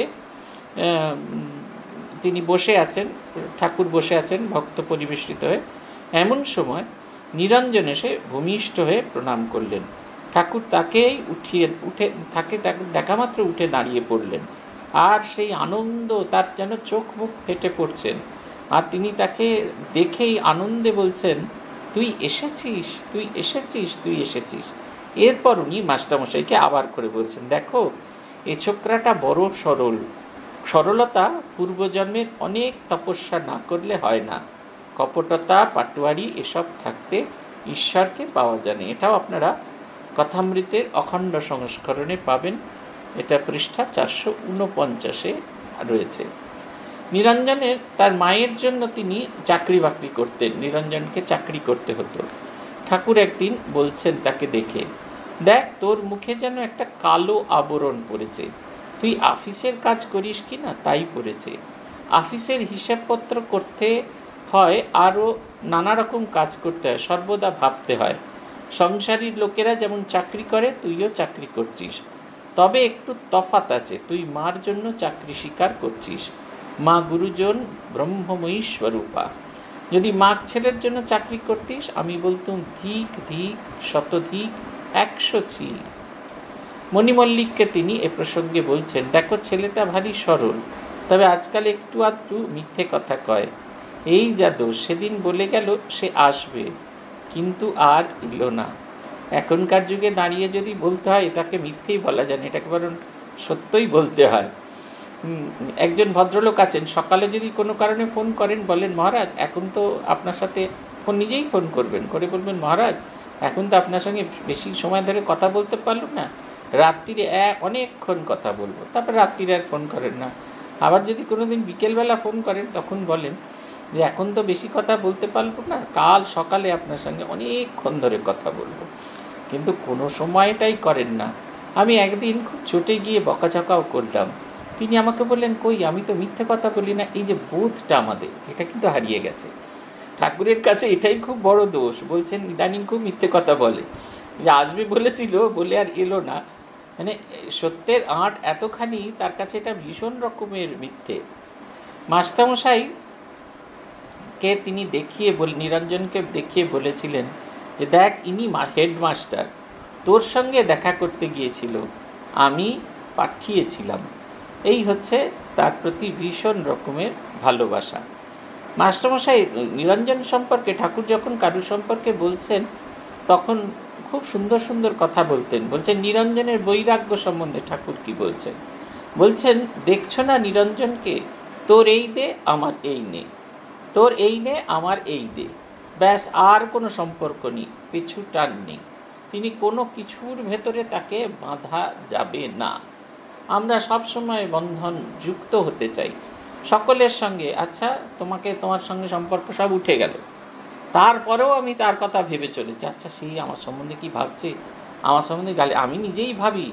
তিনি বসে আছেন, ঠাকুর বসে আছেন ভক্ত পরিবেষ্টিত হয়ে। এমন সময় নিরঞ্জন এসে ভূমিষ্ঠ হয়ে প্রণাম করলেন। ঠাকুর তাকেই উঠিয়ে উঠে তাকে দেখা মাত্র উঠে দাঁড়িয়ে পড়লেন, আর সেই আনন্দ তার যেন চোখ মুখ ফেটে পড়ছেন, আর তিনি তাকে দেখেই আনন্দে বলছেন, তুই এসেছিস, তুই এসেছিস, তুই এসেছিস। এরপর উনি মাস্টারমশাইকে আবার করে বলছেন, দেখো এ ছোকরাটা বড় সরল। সরলতা পূর্বজন্মের অনেক তপস্যা না করলে হয় না। কপটতা, পাটোয়ারি এসব থাকতে ঈশ্বরকে পাওয়া যায় না। এটাও আপনারা কথামৃতের অখণ্ড সংস্করণে পাবেন, এটা পৃষ্ঠা চারশো উনপঞ্চাশে রয়েছে। নিরঞ্জনের তার মায়ের জন্য তিনি চাকরি বাকরি করতেন, নিরঞ্জনকে চাকরি করতে হতো। ঠাকুর একদিন বলছেন তাকে দেখে, দেখ তোর মুখে যেন একটা কালো আবরণ পড়েছে, তুই অফিসের কাজ করিস কি না তাই পড়েছে। অফিসের হিসাবপত্র করতে হয়, আরও নানা রকম কাজ করতে হয়, সর্বদা ভাবতে হয়। সংসারীর লোকেরা যেমন চাকরি করে তুইও চাকরি করছিস, তবে একটু তফাৎ আছে, তুই মার জন্য চাকরি স্বীকার করছিস। মা গুরুজন ব্রহ্মময়ী স্বরূপা। যদি মা ছেলের জন্য চাকরি করতিস আমি বলতুম ধিক ধিক শতধিক একশো ছি। মণিমল্লিককে তিনি এ প্রসঙ্গে বলছেন, দেখো ছেলেটা ভারী সরল, তবে আজকাল একটু আধটু মিথ্যে কথা কয়, এই যা দোষ। সেদিন বলে গেল সে আসবে, কিন্তু আর এলো না। এখনকার যুগে দাঁড়িয়ে যদি বলতে হয় এটাকে মিথ্যেই বলা যায় না, এটাকে বরং সত্যই বলতে হয়। একজন ভদ্রলোক আছেন, সকালে যদি কোনো কারণে ফোন করেন বলেন, মহারাজ এখন তো আপনার সাথে, ফোন নিজেই ফোন করবেন, করে বলবেন, মহারাজ এখন তো আপনার সঙ্গে বেশি সময় ধরে কথা বলতে পারলাম না, রাত্রিরে এক অনেকক্ষণ কথা বলবো, তারপর রাত্রিরে আর ফোন করেন না। আবার যদি কোনো দিন বিকেলবেলা ফোন করেন তখন বলেন যে এখন তো বেশি কথা বলতে পারবো না, কাল সকালে আপনার সঙ্গে অনেকক্ষণ ধরে কথা বলবো, কিন্তু কোনো সময়টাই করেন না। আমি একদিন খুব ছুটে গিয়ে বকাঝকাও করলাম, তিনি আমাকে বললেন, কই আমি তো মিথ্যে কথা বলি না। এই যে বোধটা আমাদের, এটা কিন্তু হারিয়ে গেছে। ঠাকুরের কাছে এটাই খুব বড় দোষ। বলছেন ইদানিং খুব মিথ্যে কথা বলে, যে আসবে বলেছিল বলে আর এলো না। মানে সত্যের আঁট এতখানি, তার কাছে এটা ভীষণ রকমের মিথ্যে। মাস্টারমশাইকে তিনি দেখিয়ে বল নিরঞ্জনকে দেখিয়ে বলেছিলেন যে দেখ ইনি হেডমাস্টার, তোর সঙ্গে দেখা করতে গিয়েছিল, আমি পাঠিয়েছিলাম। এই হচ্ছে তার প্রতি ভীষণ রকমের ভালোবাসা। মাস্টারমশাই নিরঞ্জন সম্পর্কে, ঠাকুর যখন কারু সম্পর্কে বলছেন তখন খুব সুন্দর সুন্দর কথা বলতেন। বলছেন নিরঞ্জনের বৈরাগ্য সম্বন্ধে ঠাকুর কি বলছেন, বলছেন দেখছো না নিরঞ্জনকে, তোর এই দে আমার এই নে, তোর এই নে আমার এই দে, ব্যাস, আর কোনো সম্পর্ক নেই, পিছু টান নেই। তিনি কোনো কিছুর ভেতরে তাকে বাঁধা যাবে না। আমরা সবসময় বন্ধন যুক্ত হতে চাই সকলের সঙ্গে। আচ্ছা, তোমাকে, তোমার সঙ্গে সম্পর্ক সব উঠে গেল, তারপরেও আমি তার কথা ভেবে চলেছি, আচ্ছা সেই আমার সম্বন্ধে কি ভাবছে, আমার সম্বন্ধে গালি, আমি নিজেই ভাবি।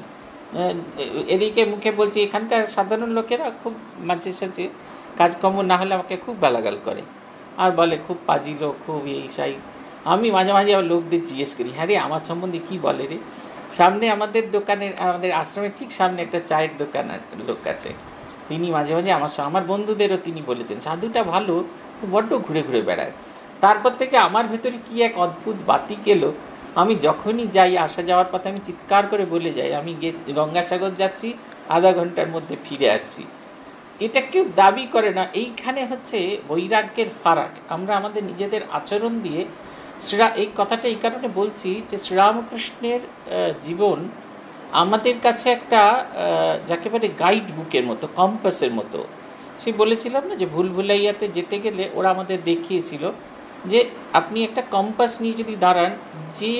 এদিকে মুখে বলছি, এখানকার সাধারণ লোকেরা খুব মাঝে সাঝে কাজকর্ম না হলে আমাকে খুব গালাগাল করে আর বলে খুব পাজি লোক, খুব এই সাই। আমি মাঝে মাঝে আবার লোকদের জিজ্ঞেস করি, হ্যাঁ রে আমার সম্বন্ধে কী বলে রে। সামনে আমাদের দোকানের, আমাদের আশ্রমের ঠিক সামনে একটা চায়ের দোকান লোক আছে, তিনি মাঝে মাঝে আমার আমার বন্ধুদেরও তিনি বলেছেন সাধুটা ভালো, বড্ড ঘুরে ঘুরে বেড়ায়। তারপর থেকে আমার ভেতরে কি এক অদ্ভুত বাতিক এলো, আমি যখনই যাই, আসা যাওয়ার পথে আমি চিৎকার করে বলে যাই, আমি গে গঙ্গাসাগর যাচ্ছি, আধা ঘন্টার মধ্যে ফিরে আসছি। এটা কেউ দাবি করে না। এইখানে হচ্ছে বৈরাগ্যের ফারাক। আমরা আমাদের নিজেদের আচরণ দিয়ে শ্রীরা, এই কথাটা এই কারণে বলছি যে শ্রীরামকৃষ্ণের জীবন আমাদের কাছে একটা যাকে বলে গাইড বুকের মতো, কম্পাসের মতো। সে বলেছিলাম না যে ভুলভুলাইয়াতে যেতে গেলে ওরা আমাদের দেখিয়েছিল যে আপনি একটা কম্পাস নিয়ে যদি দাঁড়ান, যে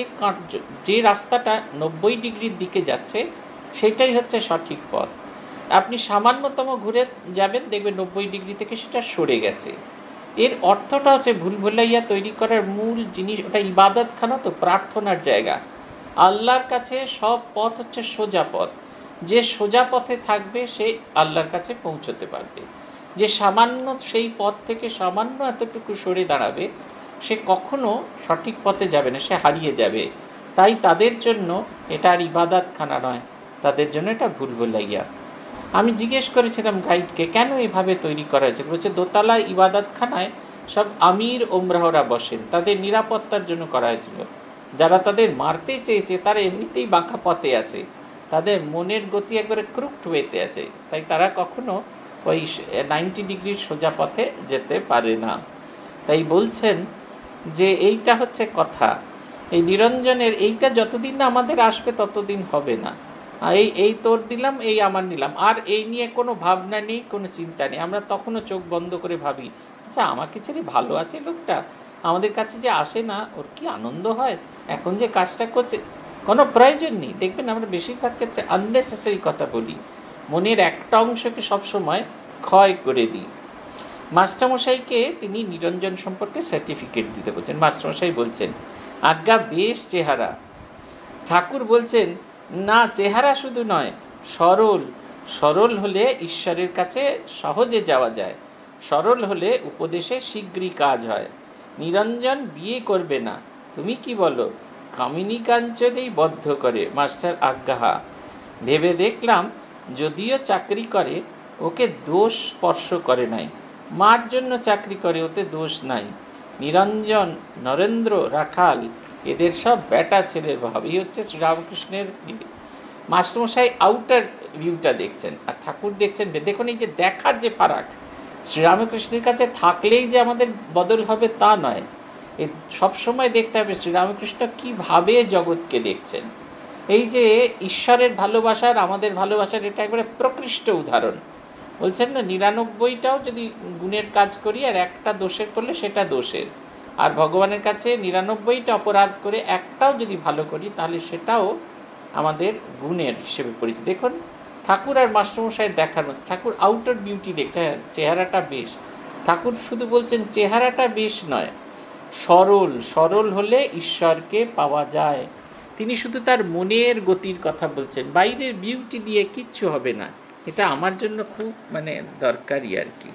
যে রাস্তাটা নব্বই ডিগ্রির দিকে যাচ্ছে সেটাই হচ্ছে সঠিক পথ। আপনি সামান্যতম ঘুরে যাবেন, দেখবেন নব্বই ডিগ্রি থেকে সেটা সরে গেছে। এর অর্থটা হচ্ছে ভুলভুলাইয়া তৈরি করার মূল জিনিস, ওটা ইবাদতখানা, তো প্রার্থনার জায়গা। আল্লাহর কাছে সব পথ হচ্ছে সোজা পথ। যে সোজা পথে থাকবে সে আল্লাহর কাছে পৌঁছতে পারবে। যে সামান্য সেই পথ থেকে সামান্য এতটুকু সরে দাঁড়াবে সে কখনো সঠিক পথে যাবে না, সে হারিয়ে যাবে। তাই তাদের জন্য এটা আর ইবাদতখানা নয়, তাদের জন্য এটা ভুলভুলাইয়া। আমি জিজ্ঞেস করেছিলাম গাইডকে, কেন এভাবে তৈরি করা হয়েছে? বলছে দোতলা ইবাদতখানায় সব আমির ওমরাহরা বসেন, তাদের নিরাপত্তার জন্য করা হয়েছিল। যারা তাদের মারতে চেয়েছে তারা এমনিতেই বাঁকা পথে আছে, তাদের মনের গতি একবারে ক্রুক্ট ওয়েতে আছে, তাই তারা কখনো ওই নাইনটি ডিগ্রির সোজা পথে যেতে পারে না। তাই বলছেন যে এইটা হচ্ছে কথা। এই নিরঞ্জনের এইটা যতদিন না আমাদের আসবে ততদিন হবে না। এই এই তোর দিলাম, এই আমার নিলাম, আর এই নিয়ে কোনো ভাবনা নেই, কোনো চিন্তা নেই। আমরা তখনও চোখ বন্ধ করে ভাবি, আচ্ছা আমাকে ছেড়ে ভালো আছে লোকটা, আমাদের কাছে যে আসে না, ওর কি আনন্দ হয়, এখন যে কাজটা করছে, কোনো প্রয়োজন নেই। দেখবেন আমরা বেশিরভাগ ক্ষেত্রে আননেসেসারি কথা বলি, মনের একটা অংশকে সবসময় ক্ষয় করে দিই। মাস্টারমশাইকে তিনি নিরঞ্জন সম্পর্কে সার্টিফিকেট দিতে বলছেন। মাস্টারমশাই বলছেন, আজ্ঞা বেশ চেহারা। ঠাকুর বলছেন, না চেহারা শুধু নয়, সরল। সরল হলে ঈশ্বরের কাছে সহজে যাওয়া যায়, সরল হলে উপদেশে শীঘ্রই কাজ হয়। নিরঞ্জন বিয়ে করবে না, তুমি কি বলো? কামিনী কাঞ্চনেই বদ্ধ করে। মাস্টার আজ্ঞা। ভেবে দেখলাম যদিও চাকরি করে, ওকে দোষ স্পর্শ করে নাই। মার জন্য চাকরি করে, ওতে দোষ নাই। নিরঞ্জন, নরেন্দ্র, রাখাল, এদের সব বেটা ছেলের ভাব। এই হচ্ছে শ্রীরামকৃষ্ণের। মাস্টারমশাই আউটার ভিউটা দেখছেন আর ঠাকুর দেখছেন। দেখুন এই যে দেখার যে ফারাক, শ্রীরামকৃষ্ণের কাছে থাকলেই যে আমাদের বদল হবে তা নয়। এ সবসময় দেখতে হবে শ্রীরামকৃষ্ণ কীভাবে জগৎকে দেখছেন। এই যে ঈশ্বরের ভালোবাসার আমাদের ভালোবাসার এটা একবারে প্রকৃষ্ট উদাহরণ। বলছেন না, নিরানব্বইটাও যদি গুণের কাজ করি আর একটা দোষের করলে সেটা দোষের, আর ভগবানের কাছে নিরানব্বইটা অপরাধ করে একটাও যদি ভালো করি তাহলে সেটাও আমাদের গুণের হিসেবে পরিচিত। দেখুন ঠাকুর আর মাস্টারমশাইয়ের দেখার মতো। ঠাকুর আউটার বিউটি দেখছেন, চেহারাটা বেশ। ঠাকুর শুধু বলছেন চেহারাটা বেশ নয়, সরল। সরল হলে ঈশ্বরকে পাওয়া যায়। তিনি শুধু তার মনের গতির কথা বলছেন, বাইরের বিউটি দিয়ে কিচ্ছু হবে না। এটা আমার জন্য খুব মানে দরকারি আর কি।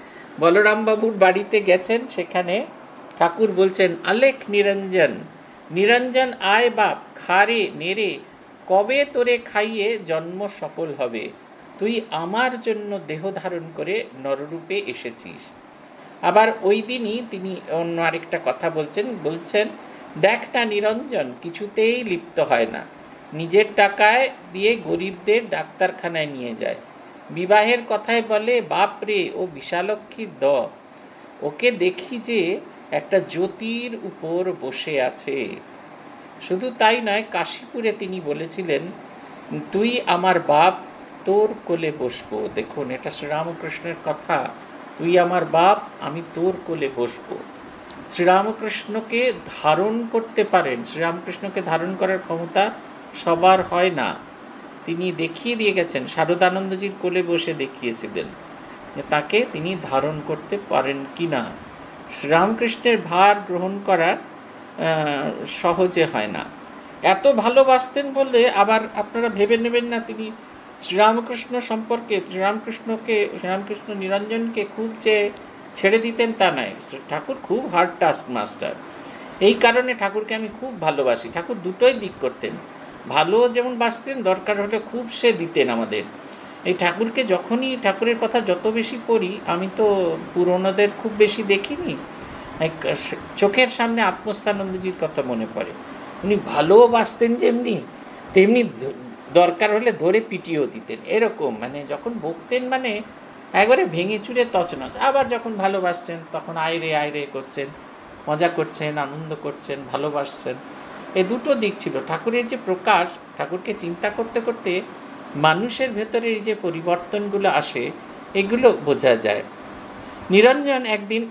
বলরামবাবুর বাড়িতে গেছেন, সেখানে ঠাকুর বলছেন, আলেখ নিরঞ্জন, নিরঞ্জন আয় বাপ, খারে নেড়ে, কবে তোরে খাইয়ে জন্ম সফল হবে। তুই আমার জন্য দেহ ধারণ করে নররূপে এসেছিস। আবার ওই দিনই তিনি অন্য আরেকটা কথা বলছেন, বলছেন দেখ না নিরঞ্জন কিছুতেই লিপ্ত হয় না, নিজের টাকায় দিয়ে গরিবদের ডাক্তারখানায় নিয়ে যায়, বিবাহের কথায় বলে বাপরে ও বিশালক্ষীর দ, ওকে দেখি যে একটা জ্যোতির উপর বসে আছে। শুধু তাই নয়, কাশীপুরে তিনি বলেছিলেন তুই আমার বাপ, তোর কোলে বসবো। দেখুন, এটা শ্রীরামকৃষ্ণের কথা, তুই আমার বাপ, আমি তোর কোলে বসবো। শ্রীরামকৃষ্ণকে ধারণ করতে পারেন, শ্রীরামকৃষ্ণকে ধারণ করার ক্ষমতা সবার হয় না। তিনি দেখিয়ে দিয়ে গেছেন, শারদানন্দজির কোলে বসে দেখিয়েছিলেন যে তাকে তিনি ধারণ করতে পারেন কি না। শ্রীরামকৃষ্ণের ভার গ্রহণ করা সহজে হয় না। এত ভালোবাসতেন বললে আবার আপনারা ভেবে নেবেন না তিনি শ্রীরামকৃষ্ণ সম্পর্কে, শ্রীরামকৃষ্ণকে শ্রীরামকৃষ্ণ নিরঞ্জনকে খুব যে ছেড়ে দিতেন তা নয়। ঠাকুর খুব হার্ড টাস্ক মাস্টার, এই কারণে ঠাকুরকে আমি খুব ভালোবাসি। ঠাকুর দুটোই দিক করতেন, ভালো যেমন বাসতেন, দরকার হলে খুব সে দিতেন আমাদের। এই ঠাকুরকে যখনই ঠাকুরের কথা যত বেশি পড়ি, আমি তো পুরনোদের খুব বেশি দেখিনি, চোখের সামনে আত্মস্থানন্দজির কথা মনে পড়ে। উনি ভালোবাসতেন যেমনি, তেমনি দরকার হলে ধরে পিটিয়েও দিতেন, এরকম। মানে যখন বকতেন মানে একবারে ভেঙে চুরে তছনছ, আবার যখন ভালোবাসছেন তখন আয়রে আয়রে করছেন, মজা করছেন, আনন্দ করছেন, ভালোবাসছেন। এই দুটো দিক ছিল ঠাকুরের যে প্রকাশ। ঠাকুরকে চিন্তা করতে করতে মানুষের ভেতরে এই যে পরিবর্তনগুলো আসে, এগুলো বোঝা যায়। নিরঞ্জন একদিন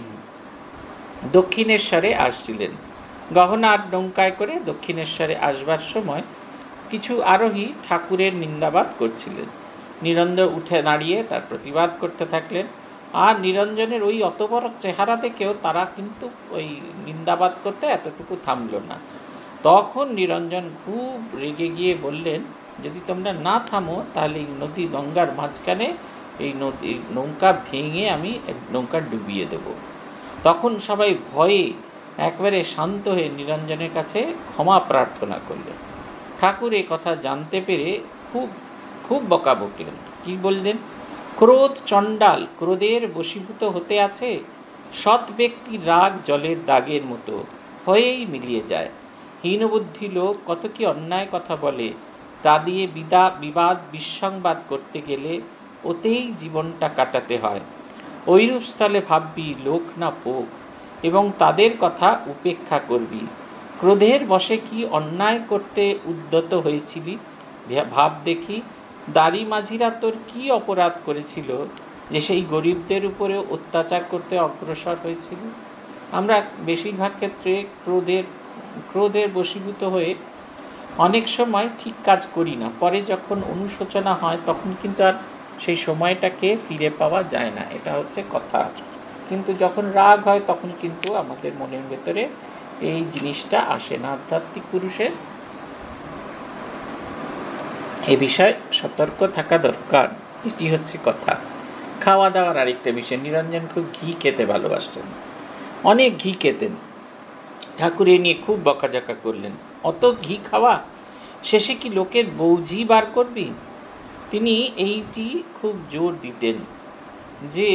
দক্ষিণেশ্বরে আসছিলেন, গহনার নৌকায় করে দক্ষিণেশ্বরে আসবার সময় কিছু আরোহী ঠাকুরের নিন্দাবাদ করছিলেন। নিরঞ্জন উঠে দাঁড়িয়ে তার প্রতিবাদ করতে থাকলেন, আর নিরঞ্জনের ওই অত বড় চেহারা দেখেও তারা কিন্তু ওই নিন্দাবাদ করতে এতটুকু থামল না। তখন নিরঞ্জন খুব রেগে গিয়ে বললেন, যদি তোমরা না থামো তাহলে এই নদী গঙ্গার মাঝখানে এই নদী নৌকা ভেঙে আমি নৌকা ডুবিয়ে দেব। তখন সবাই ভয়ে একবারে শান্ত হয়ে নিরঞ্জনের কাছে ক্ষমা প্রার্থনা করলেন। ঠাকুর এ কথা জানতে পেরে খুব খুব বকা বকলেন। কি বললেন? ক্রোধ চণ্ডাল, ক্রোধের বশীভূত হতে আছে। সৎ ব্যক্তির রাগ জলের দাগের মতো হয়েই মিলিয়ে যায়। হীনবুদ্ধি লোক কত কি অন্যায় কথা বলে, তা দিয়ে বিদা বিবাদ বিসংবাদ করতে গেলে ওতেই জীবনটা কাটাতে হয়। ঐরূপ স্থলে ভাববি লোক না পোক, এবং তাদের কথা উপেক্ষা করবি। ক্রোধের বশে কি অন্যায় করতে উদ্যত হয়েছিলি ভাব দেখি। দাড়ি মাঝিরা তোর কি অপরাধ করেছিল যে সেই গরিবদের উপরে অত্যাচার করতে অগ্রসর হয়েছিল? আমরা বেশিরভাগ ক্ষেত্রে ক্রোধের ক্রোধের বশীভূত হয়ে অনেক সময় ঠিক কাজ করি না। পরে যখন অনুশোচনা হয় তখন কিন্তু আর সেই সময়টাকে ফিরে পাওয়া যায় না, এটা হচ্ছে কথা। কিন্তু যখন রাগ হয় তখন কিন্তু আমাদের মনের ভেতরে এই জিনিসটা আসে না। আধ্যাত্মিক পুরুষের এ বিষয়ে সতর্ক থাকা দরকার, এটি হচ্ছে কথা। খাওয়া দাওয়ার আরেকটা বিষয়, নিরঞ্জন খুব ঘি খেতে ভালোবাসতেন, অনেক ঘি খেতেন। ঠাকুর এ নিয়ে খুব বকাঝকা করলেন, অত ঘি খাওয়া, শেষে কি লোকের বৌঝি বার করবি? তিনি এইটি খুব জোর দিতেন যে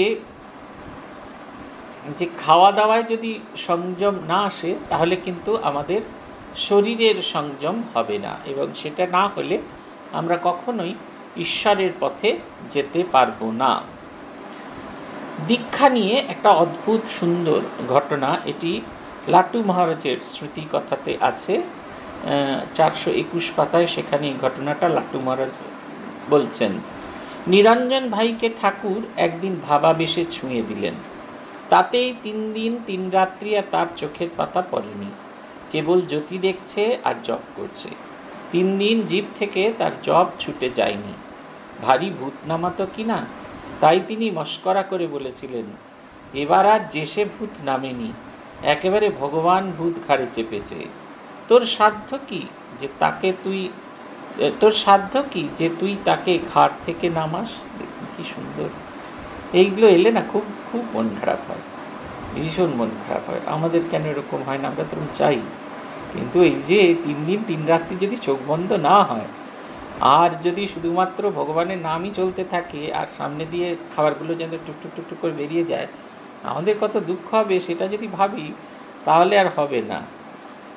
যে খাওয়া দাওয়ায় যদি সংযম না আসে তাহলে কিন্তু আমাদের শরীরের সংযম হবে না, এবং সেটা না হলে আমরা কখনোই ঈশ্বরের পথে যেতে পারবো না। দীক্ষা নিয়ে একটা অদ্ভুত সুন্দর ঘটনা, এটি লাটু মহারাজের স্মৃতি কথাতে আছে, চারশো একুশ পাতায় সেখানে এই ঘটনাটা লাটু মহারাজ বলছেন। নিরঞ্জন ভাইকে ঠাকুর একদিন ভাবাবেশে ছুঁয়ে দিলেন, তাতেই তিন দিন তিন রাত্রি আর তার চোখের পাতা পড়েনি, কেবল জ্যোতি দেখছে আর জপ করছে। তিন দিন জিভ থেকে তার জপ ছুটে যায়নি। ভারী ভূত নামাতো কিনা, তাই তিনি মস্করা করে বলেছিলেন, এবার আর যেসে ভূত নামেনি, একেবারে ভগবান ভূত ঘাড়ে চেপেছে। তোর সাধ্য কি যে তাকে তুই তোর সাধ্য কি যে তুই তাকে ঘাট থেকে নামাস? দেখুন কি সুন্দর। এইগুলো এলে না খুব খুব মন খারাপ হয়, ভীষণ মন খারাপ হয়। আমাদের কেন এরকম হয় না? আমরা তো চাই, কিন্তু এই যে তিন দিন তিন রাত্রি যদি চোখ বন্ধ না হয় আর যদি শুধুমাত্র ভগবানের নামই চলতে থাকে আর সামনে দিয়ে খাবারগুলো যেন টুকটুক টুকটুক করে বেরিয়ে যায়, আমাদের কত দুঃখ হবে সেটা যদি ভাবি তাহলে আর হবে না।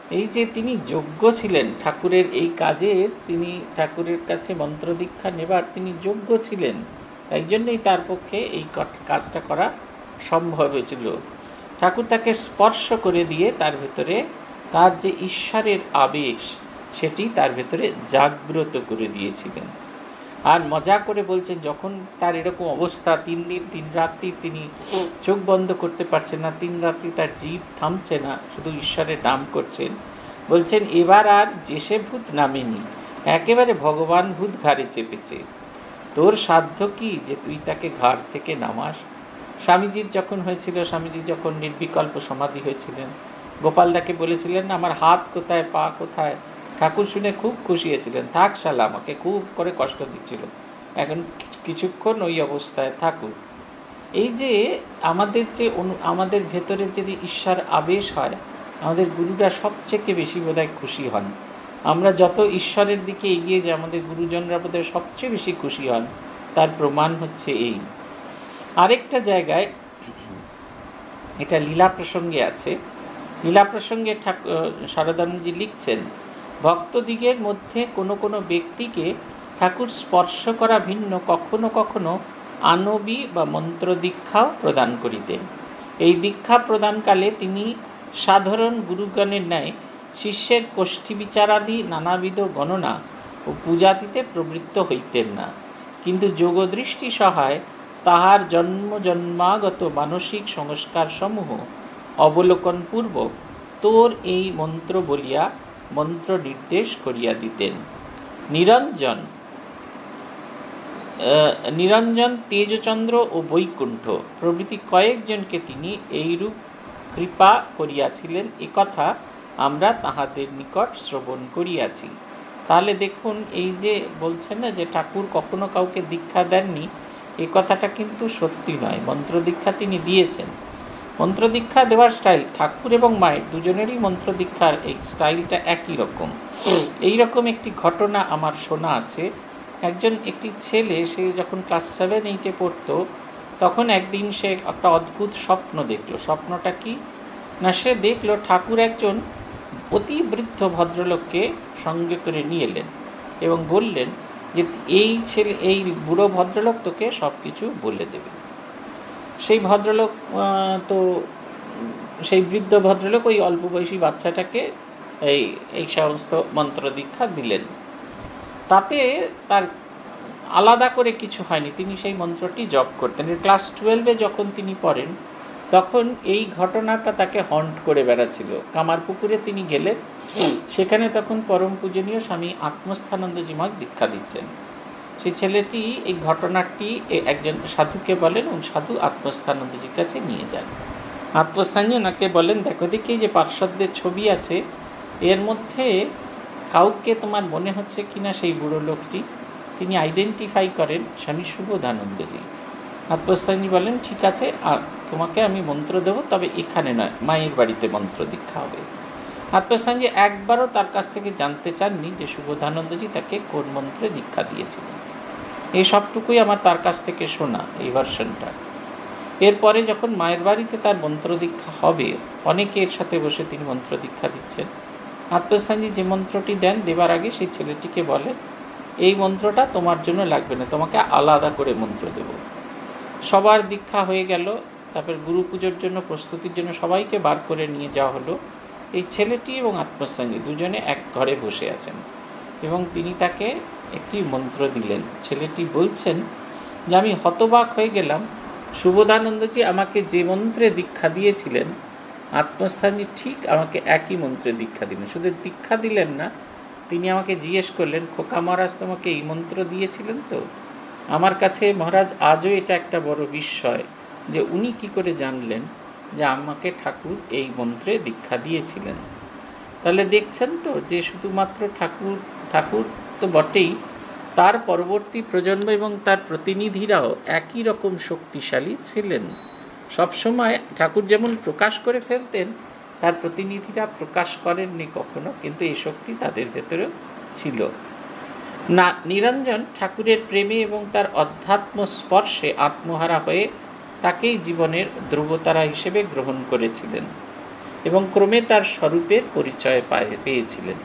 এই যে তিনি যোগ্য ছিলেন ঠাকুরের এই কাজের, তিনি ঠাকুরের কাছে মন্ত্র দীক্ষা নেবার তিনি যোগ্য ছিলেন, তাই জন্যই তার পক্ষে এই কাজটা করা সম্ভব হয়েছিল। ঠাকুর তাকে স্পর্শ করে দিয়ে তার ভেতরে তার যে ঈশ্বরের আবেশ সেটি তার ভেতরে জাগ্রত করে দিয়েছিলেন। আর মজা করে বলছেন, যখন তার এরকম অবস্থা, তিন দিন তিন রাত্রি তিনি চোখ বন্ধ করতে পারছেন না, তিন রাত্রি তার জিভ থামছে না, শুধু ঈশ্বরের নাম করছেন, বলছেন এবার আর যেসে ভূত নামেনি, একেবারে ভগবান ভূত ঘাড়ে চেপেছে, তোর সাধ্য কি যে তুই তাকে ঘাড় থেকে নামাস। স্বামীজির যখন হয়েছিল, স্বামীজি যখন নির্বিকল্প সমাধি হয়েছিলেন, গোপালদাকে বলেছিলেন আমার হাত কোথায়, পা কোথায়। ঠাকুর শুনে খুব খুশি হয়েছিলেন, থাক শালা, আমাকে খুব করে কষ্ট দিচ্ছিল, এখন কিছুক্ষণ ওই অবস্থায় থাকুক। এই যে আমাদের যে আমাদের ভেতরে যদি ঈশ্বর আবেশ হয়, আমাদের গুরুরা সবচেয়ে বেশি বোধহয় খুশি হন। আমরা যত ঈশ্বরের দিকে এগিয়ে যাই, আমাদের গুরুজনরা বোধহয় সবচেয়ে বেশি খুশি হন। তার প্রমাণ হচ্ছে এই। আরেকটা জায়গায় এটা লীলা প্রসঙ্গে আছে, লীলা প্রসঙ্গে ঠাকুর শারদানন্দজি লিখছেন, ভক্তদিগের মধ্যে কোনো কোনো ব্যক্তিকে ঠাকুর স্পর্শ করা ভিন্ন কখনো কখনো আনবী বা মন্ত্র দীক্ষাও প্রদান করিতেন। এই দীক্ষা প্রদানকালে তিনি সাধারণ গুরুগণের ন্যায় শিষ্যের কোষ্ঠী বিচারাদি নানাবিধ গণনা ও পূজাদিতে প্রবৃত্ত হইতেন না, কিন্তু যোগদৃষ্টি সহায় তাহার জন্ম জন্মাগত মানসিক সংস্কারসমূহ অবলোকনপূর্বক তোর এই মন্ত্র বলিয়া মন্ত্র নির্দেশ করিয়া দিতেন। নিরঞ্জন নিরঞ্জন তেজচন্দ্র ও বৈকুণ্ঠ প্রভৃতি কয়েকজনকে তিনি এইরূপ কৃপা করিয়াছিলেন, একথা আমরা তাহাদের নিকট শ্রবণ করিয়াছি। তাহলে দেখুন, এই যে বলছেন না যে ঠাকুর কখনো কাউকে দীক্ষা দেননি, এ কথাটা কিন্তু সত্যি নয়। মন্ত্র দীক্ষা তিনি দিয়েছেন। মন্ত্র দীক্ষা দেওয়ার স্টাইল ঠাকুর এবং মায়ের দুজনেরই মন্ত্র দীক্ষার এই স্টাইলটা একই রকম। এই রকম একটি ঘটনা আমার শোনা আছে। একজন একটি ছেলে, সে যখন ক্লাস সেভেন এইটে পড়তো, তখন একদিন সে একটা অদ্ভুত স্বপ্ন দেখলো। স্বপ্নটা কি না, সে দেখলো ঠাকুর একজন অতি বৃদ্ধ ভদ্রলোককে সঙ্গে করে নিয়ে এলেন এবং বললেন যে এই ছেলে, এই বুড়ো ভদ্রলোক তোকে সব কিছু বলে দেবে। সেই ভদ্রলোক তো সেই বৃদ্ধ ভদ্রলোক ওই অল্প বয়সী বাচ্চাটাকে এই এই সমস্ত মন্ত্র দীক্ষা দিলেন। তাতে তার আলাদা করে কিছু হয়নি, তিনি সেই মন্ত্রটি জপ করতেন। ক্লাস টুয়েলভে যখন তিনি পড়েন, তখন এই ঘটনাটা তাকে হন্ট করে বেড়াচ্ছিল। কামারপুকুরে তিনি গেলেন, সেখানে তখন পরম পূজনীয় স্বামী আত্মস্থানন্দজি মহারাজ দীক্ষা দিচ্ছেন। সেই ছেলেটি এই ঘটনাটি একজন সাধুকে বলেন এবং সাধু আত্মস্থানন্দজির কাছে নিয়ে যান। আত্মস্থানজি ওনাকে বলেন, দেখো দেখি যে পার্শ্বদের ছবি আছে, এর মধ্যে কাউকে তোমার মনে হচ্ছে কিনা সেই বুড়ো লোকটি। তিনি আইডেন্টিফাই করেন স্বামী শুভদানন্দজি। আত্মস্থানজি বলেন, ঠিক আছে, আর তোমাকে আমি মন্ত্র দেবো, তবে এখানে নয়, মায়ের বাড়িতে মন্ত্র দীক্ষা হবে। আত্মস্থানজি একবারও তার কাছ থেকে জানতে চাননি যে শুভদানন্দজি তাকে কোন মন্ত্রে দীক্ষা দিয়েছিলেন। এই সবটুকুই আমার তার কাছ থেকে শোনা, এই ভার্সনটা। এরপরে যখন মায়ের বাড়িতে তার মন্ত্র দীক্ষা হবে, অনেকের সাথে বসে তিনি মন্ত্র দীক্ষা দিচ্ছেন। আত্মস্থানজি যে মন্ত্রটি দেন, দেবার আগে সেই ছেলেটিকে বলে, এই মন্ত্রটা তোমার জন্য লাগবে না, তোমাকে আলাদা করে মন্ত্র দেব। সবার দীক্ষা হয়ে গেল। তারপর গুরু পুজোর জন্য প্রস্তুতির জন্য সবাইকে বার করে নিয়ে যাওয়া হলো। এই ছেলেটি এবং আত্মস্থানজি দুজনে এক ঘরে বসে আছেন এবং তিনি তাকে একটি মন্ত্র দিলেন। ছেলেটি বলছেন যে আমি হতবাক হয়ে গেলাম, শুভদানন্দজি আমাকে যে মন্ত্রে দীক্ষা দিয়েছিলেন, আত্মস্থানজি ঠিক আমাকে একই মন্ত্রে দীক্ষা দিলেন। শুধু দীক্ষা দিলেন না, তিনি আমাকে জিজ্ঞেস করলেন, খোকা মহারাজ তোমাকে এই মন্ত্র দিয়েছিলেন তো? আমার কাছে মহারাজ আজও এটা একটা বড় বিস্ময় যে উনি কি করে জানলেন যে আমাকে ঠাকুর এই মন্ত্রে দীক্ষা দিয়েছিলেন। তাহলে দেখছেন তো যে শুধুমাত্র ঠাকুর ঠাকুর তো বটেই, তার পরবর্তী প্রজন্ম এবং তার প্রতিনিধিরাও একই রকম শক্তিশালী ছিলেন। সবসময় ঠাকুর যেমন প্রকাশ করে ফেলতেন, তার প্রতিনিধিরা প্রকাশ করেননি কখনো, কিন্তু এই শক্তি তাদের ভেতরেও ছিল। না, নিরঞ্জন ঠাকুরের প্রেমে এবং তার অধ্যাত্ম স্পর্শে আত্মহারা হয়ে তাকেই জীবনের ধ্রুবতারা হিসেবে গ্রহণ করেছিলেন। এবং ক্রমে তার স্বরূপের পরিচয় পেয়েছিলেন।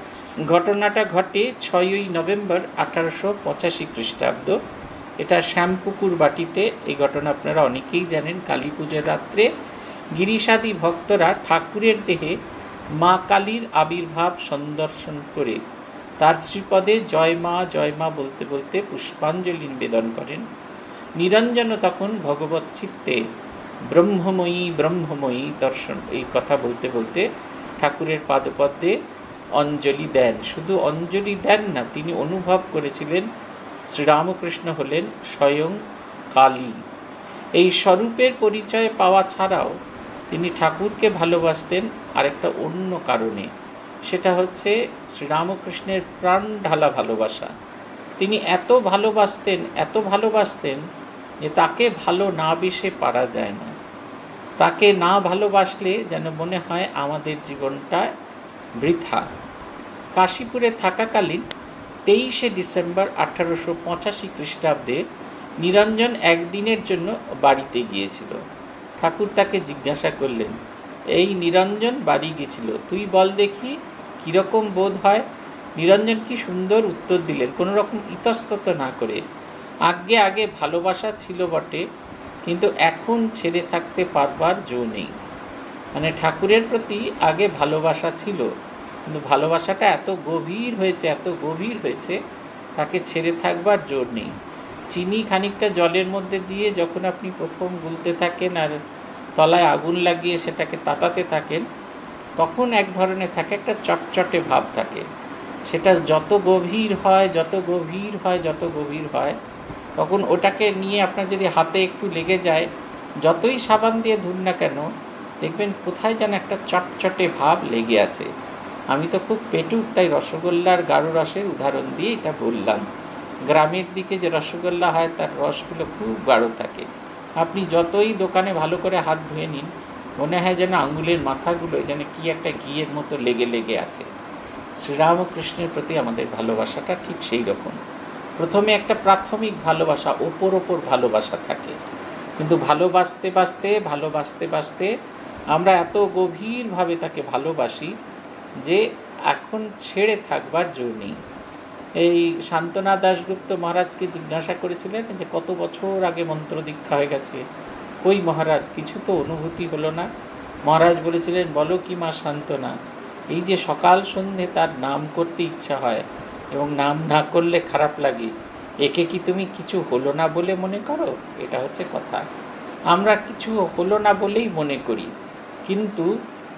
ঘটনাটা ঘটে ছয়ই নভেম্বর আঠারোশো পঁচাশি খ্রিস্টাব্দ। এটা শ্যামপুকুর বাটিতে। এই ঘটনা আপনারা অনেকেই জানেন। কালী পুজোর রাত্রে গিরিশাদি ভক্তরা ঠাকুরের দেহে মা কালীর আবির্ভাব সন্দর্শন করে তার শ্রীপদে জয় মা জয় মা বলতে বলতে পুষ্পাঞ্জলি নিবেদন করেন। নিরঞ্জন তখন ভগবৎ চিত্তে ব্রহ্মময়ী ব্রহ্মময়ী দর্শন এই কথা বলতে বলতে ঠাকুরের পাদপদ্মে অঞ্জলি দেন। শুধু অঞ্জলি দেন না, তিনি অনুভব করেছিলেন শ্রীরামকৃষ্ণ হলেন স্বয়ং কালী। এই স্বরূপের পরিচয় পাওয়া ছাড়াও তিনি ঠাকুরকে ভালোবাসতেন আরেকটা অন্য কারণে। সেটা হচ্ছে শ্রীরামকৃষ্ণের প্রাণ ঢালা ভালোবাসা। তিনি এত ভালোবাসতেন এত ভালোবাসতেন যে তাকে ভালো না বেশে পারা যায় না। তাকে না ভালোবাসলে যেন মনে হয় আমাদের জীবনটা বৃথা। কাশীপুরে থাকাকালীন তেইশে ডিসেম্বর আঠারোশো পঁচাশি খ্রিস্টাব্দে নিরঞ্জন একদিনের জন্য বাড়িতে গিয়েছিল। ঠাকুর তাকে জিজ্ঞাসা করলেন, এই নিরঞ্জন বাড়ি গেছিল, তুই বল দেখি কীরকম বোধ হয়? নিরঞ্জন কি সুন্দর উত্তর দিলেন, কোনো রকম ইতস্তত না করে। আগে আগে ভালোবাসা ছিল বটে, কিন্তু এখন ছেড়ে থাকতে পারবার জো নেই। মানে ঠাকুরের প্রতি আগে ভালোবাসা ছিল, কিন্তু ভালোবাসাটা এত গভীর হয়েছে এত গভীর হয়েছে তাকে ছেড়ে থাকবার জোর নেই। চিনি খানিকটা জলের মধ্যে দিয়ে যখন আপনি প্রথম গুলতে থাকেন আর তলায় আগুন লাগিয়ে সেটাকে তাতাতে থাকেন, তখন এক ধরনের থাকে, একটা চটচটে ভাব থাকে। সেটা যত গভীর হয় যত গভীর হয় যত গভীর হয় তখন ওটাকে নিয়ে আপনার যদি হাতে একটু লেগে যায়, যতই সাবান দিয়ে ধুন না কেন, দেখবেন কোথায় যেন একটা চটচটে ভাব লেগে আছে। আমি তো খুব পেটুক, তাই রসগোল্লার গাঢ় রসের উদাহরণ দিয়ে এটা বললাম। গ্রামের দিকে যে রসগোল্লা হয় তার রসগুলো খুব গাঢ় থাকে। আপনি যতই দোকানে ভালো করে হাত ধুয়ে নিন, মনে হয় যেন আঙুলের মাথাগুলো যেন কি একটা ঘিয়ের মতো লেগে লেগে আছে। শ্রীরামকৃষ্ণের প্রতি আমাদের ভালোবাসাটা ঠিক সেই রকম। প্রথমে একটা প্রাথমিক ভালোবাসা, ওপর ওপর ভালোবাসা থাকে, কিন্তু ভালোবাসতে বাসতে ভালোবাসতে বাসতে আমরা এত গভীরভাবে তাকে ভালোবাসি যে এখন ছেড়ে থাকবার জো নেই। এই শান্তনা দাশগুপ্ত মহারাজকে জিজ্ঞাসা করেছিলেন যে কত বছর আগে মন্ত্র দীক্ষা হয়ে গেছে, কই মহারাজ কিছু তো অনুভূতি হলো না? মহারাজ বলেছিলেন, বলো কি মা শান্তনা, এই যে সকাল সন্ধে তার নাম করতে ইচ্ছা হয় এবং নাম না করলে খারাপ লাগে, একে কি তুমি কিছু হলো না বলে মনে করো? এটা হচ্ছে কথা। আমরা কিছু হলো না বলেই মনে করি, কিন্তু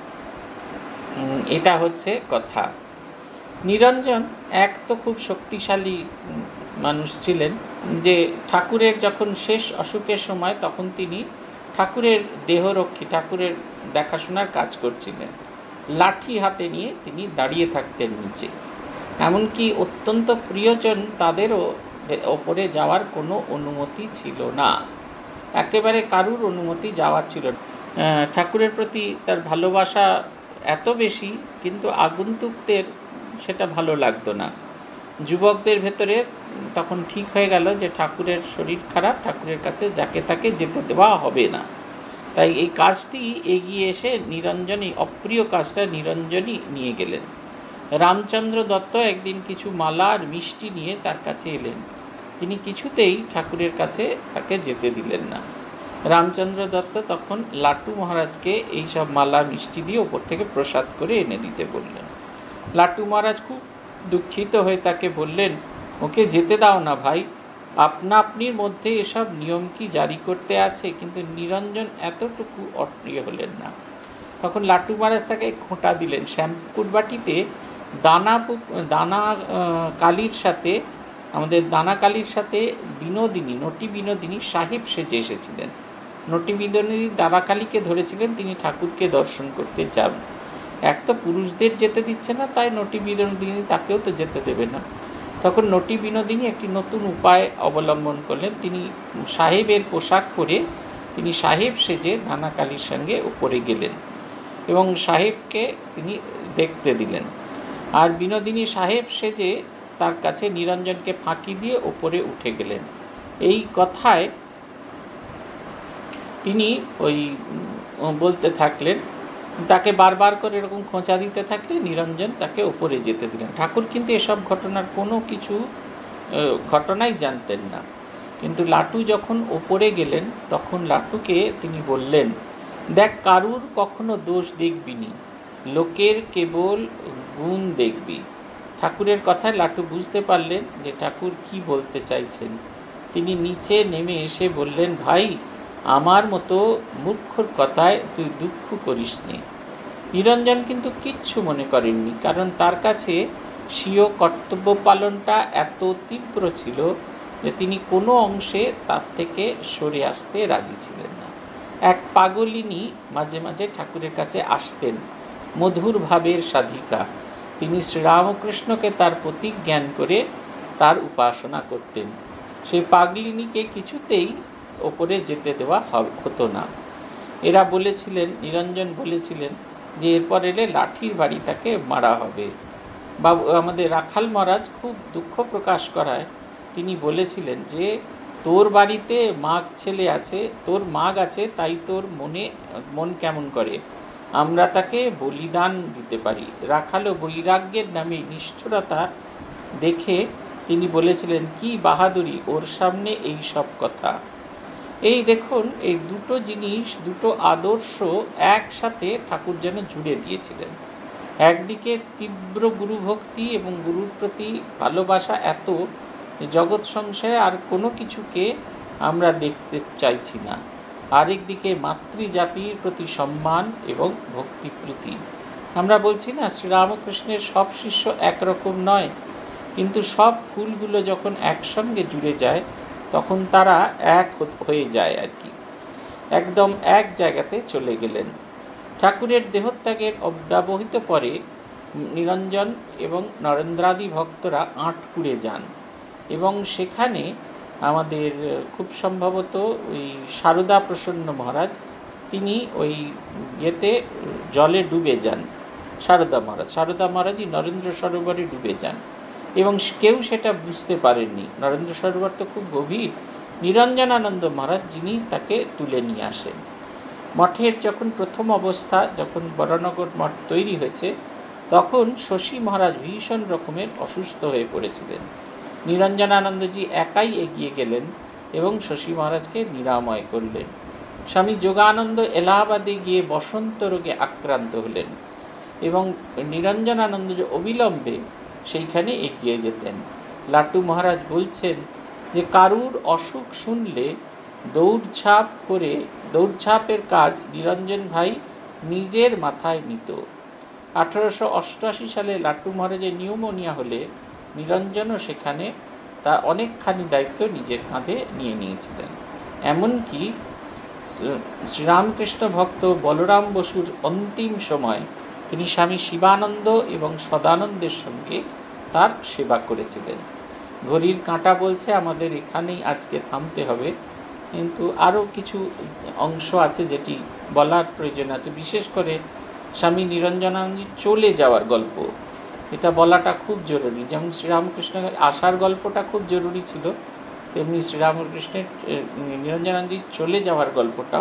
এটা হচ্ছে কথা। নিরঞ্জন এক তো খুব শক্তিশালী মানুষ ছিলেন, যে ঠাকুরের যখন শেষ অসুখের সময় তখন তিনি ঠাকুরের দেহরক্ষী, ঠাকুরের দেখাশোনার কাজ করছিলেন। লাঠি হাতে নিয়ে তিনি দাঁড়িয়ে থাকতেন নিচে। এমনকি অত্যন্ত প্রিয়জন তাদেরও ওপরে যাওয়ার কোনো অনুমতি ছিল না, একেবারে কারুর অনুমতি যাওয়ার ছিল না। ঠাকুরের প্রতি তার ভালোবাসা এত বেশি, কিন্তু আগন্তুকদের সেটা ভালো লাগতো না। যুবকদের ভেতরে তখন ঠিক হয়ে গেল যে ঠাকুরের শরীর খারাপ, ঠাকুরের কাছে যাকে তাকে যেতে দেওয়া হবে না। তাই এই কাজটি এগিয়ে এসে নিরঞ্জনই, অপ্রিয় কাজটা নিরঞ্জনই নিয়ে গেলেন। রামচন্দ্র দত্ত একদিন কিছু মালা আর মিষ্টি নিয়ে তার কাছে এলেন। তিনি কিছুতেই ঠাকুরের কাছে তাকে যেতে দিলেন না। রামচন্দ্র দত্ত তখন লাটু মহারাজকে এই সব মালা মিষ্টি দিয়ে ওপর থেকে প্রসাদ করে এনে দিতে বললেন। লাটু মহারাজ খুব দুঃখিত হয়ে তাকে বললেন, ওকে যেতে দাও না ভাই, আপনা আপনির মধ্যে এসব নিয়ম কি জারি করতে আছে? কিন্তু নিরঞ্জন এতটুকু অপ্রিয় হলেন না। তখন লাটু মহারাজ তাকে খোঁটা দিলেন। শ্যামপুকুর বাটিতে দানা দানা কালীর সাথে আমাদের দানা কালীর সাথে বিনোদিনী, নটি বিনোদিনী সাহেব সেজে এসেছিলেন। নটি বিনোদিনী দানা কালীকে ধরেছিলেন তিনি ঠাকুরকে দর্শন করতে যান। এক তো পুরুষদের যেতে দিচ্ছে না, তাই নটি বিনোদিনী তাকেও তো যেতে দেবে না। তখন নটি বিনোদিনী একটি নতুন উপায় অবলম্বন করলেন। তিনি সাহেবের পোশাক পরে তিনি সাহেব সেজে দানা কালীর সঙ্গে উপরে গেলেন এবং সাহেবকে তিনি দেখতে দিলেন। আর বিনোদিনী সাহেব সেজে তার কাছে নিরঞ্জনকে ফাঁকি দিয়ে ওপরে উঠে গেলেন। এই কথায় তিনি ওই বলতে থাকলেন তাকে বারবার করে এরকম খোঁচা দিতে থাকলে নিরঞ্জন তাকে ওপরে যেতে দিলেন। ঠাকুর কিন্তু এসব ঘটনার কোনো কিছু ঘটনাই জানতেন না, কিন্তু লাটু যখন ওপরে গেলেন তখন লাটুকে তিনি বললেন, দেখ, কারুর কখনো দোষ দেখবি নি, লোকের কেবল গুণ দেখবি। ঠাকুরের কথায় লাটু বুঝতে পারলেন যে ঠাকুর কি বলতে চাইছেন। তিনি নিচে নেমে এসে বললেন, ভাই, আমার মতো মূর্খর কথায় তুই দুঃখ করিস নে। নিরঞ্জন কিন্তু কিচ্ছু মনে করেননি, কারণ তার কাছে স্বীয় কর্তব্য পালনটা এত তীব্র ছিল যে তিনি কোনো অংশে তার থেকে সরে আসতে রাজি ছিলেন না। এক পাগলিনী মাঝে মাঝে ঠাকুরের কাছে আসতেন, মধুর ভাবের সাধিকা। তিনি শ্রীরামকৃষ্ণকে তার প্রতীক জ্ঞান করে তার উপাসনা করতেন। সেই পাগলিনীকে কিছুতেই ওপরে যেতে দেওয়া হতো না। এরা বলেছিলেন, নিরঞ্জন বলেছিলেন যে এরপর এলে লাঠির বাড়ি তাকে মারা হবে। বাবু আমাদের রাখাল মহারাজ খুব দুঃখ প্রকাশ করায় তিনি বলেছিলেন যে তোর বাড়িতে মাগ ছেলে আছে, তোর মাগ আছে, তাই তোর মনে মন কেমন করে, আমরা তাকে বলিদান দিতে পারি। রাখাল ও বৈরাগ্যের নামে নিষ্ঠুরতা দেখে তিনি বলেছিলেন, কি বাহাদুরি, ওর সামনে এই সব কথা। এই দেখুন, এই দুটো জিনিস, দুটো আদর্শ একসাথে ঠাকুর যেন জুড়ে দিয়েছিলেন। একদিকে তীব্র গুরুভক্তি এবং গুরুর প্রতি ভালোবাসা এত যে জগৎ সংসারে আর কোনো কিছুকে আমরা দেখতে চাইছি না। আরেক দিকে মাতৃজাতির প্রতি সম্মান এবং ভক্তিপ্রীতি। আমরা বলছি না, শ্রীরামকৃষ্ণের সব শিষ্য একরকম নয়, কিন্তু সব ফুলগুলো যখন একসঙ্গে জুড়ে যায় তখন তারা এক হয়ে যায় আর কি, একদম এক জায়গাতে চলে গেলেন। ঠাকুরের দেহত্যাগের অব্যবহিত পরে নিরঞ্জন এবং নরেন্দ্রাদি ভক্তরা আঁটপুরে যান এবং সেখানে আমাদের খুব সম্ভবত ওই সারদা প্রসন্ন মহারাজ, তিনি ওই ইয়েতে জলে ডুবে যান। সারদা মহারাজ সারদা মহারাজই নরেন্দ্র সরোবরে ডুবে যান এবং কেউ সেটা বুঝতে পারেননি। নরেন্দ্র সরোবর তো খুব গভীর। নিরঞ্জনানন্দ মহারাজ যিনি তাকে তুলে নিয়ে আসেন। মঠের যখন প্রথম অবস্থা, যখন বরানগর মঠ তৈরি হয়েছে, তখন শশী মহারাজ ভীষণ রকমের অসুস্থ হয়ে পড়েছিলেন। নিরঞ্জনানন্দজি একাই এগিয়ে গেলেন এবং শশী মহারাজকে নিরাময় করলেন। স্বামী যোগানন্দ এলাহাবাদে গিয়ে বসন্ত রোগে আক্রান্ত হলেন এবং নিরঞ্জনানন্দ যে অবিলম্বে সেইখানে এগিয়ে যেতেন। লাটু মহারাজ বলছেন যে কারুর অসুখ শুনলে দৌড়ঝাঁপ করে দৌড়ঝাঁপের কাজ নিরঞ্জন ভাই নিজের মাথায় নিত। আঠারোশো অষ্টআশি সালে লাটু মহারাজের নিউমোনিয়া হলে নিরঞ্জনও সেখানে তার অনেকখানি দায়িত্ব নিজের কাঁধে নিয়ে নিয়েছিলেন। এমনকি শ্রীরামকৃষ্ণ ভক্ত বলরাম বসুর অন্তিম সময় তিনি স্বামী শিবানন্দ এবং সদানন্দের সঙ্গে তার সেবা করেছিলেন। ঘড়ির কাঁটা বলছে আমাদের এখানেই আজকে থামতে হবে, কিন্তু আরও কিছু অংশ আছে যেটি বলার প্রয়োজন আছে। বিশেষ করে স্বামী নিরঞ্জনানন্দজি চলে যাওয়ার গল্প, এটা বলাটা খুব জরুরি। যেমন শ্রীরামকৃষ্ণের আসার গল্পটা খুব জরুরি ছিল, তেমনি শ্রীরামকৃষ্ণের নিরঞ্জনানন্দজি চলে যাওয়ার গল্পটাও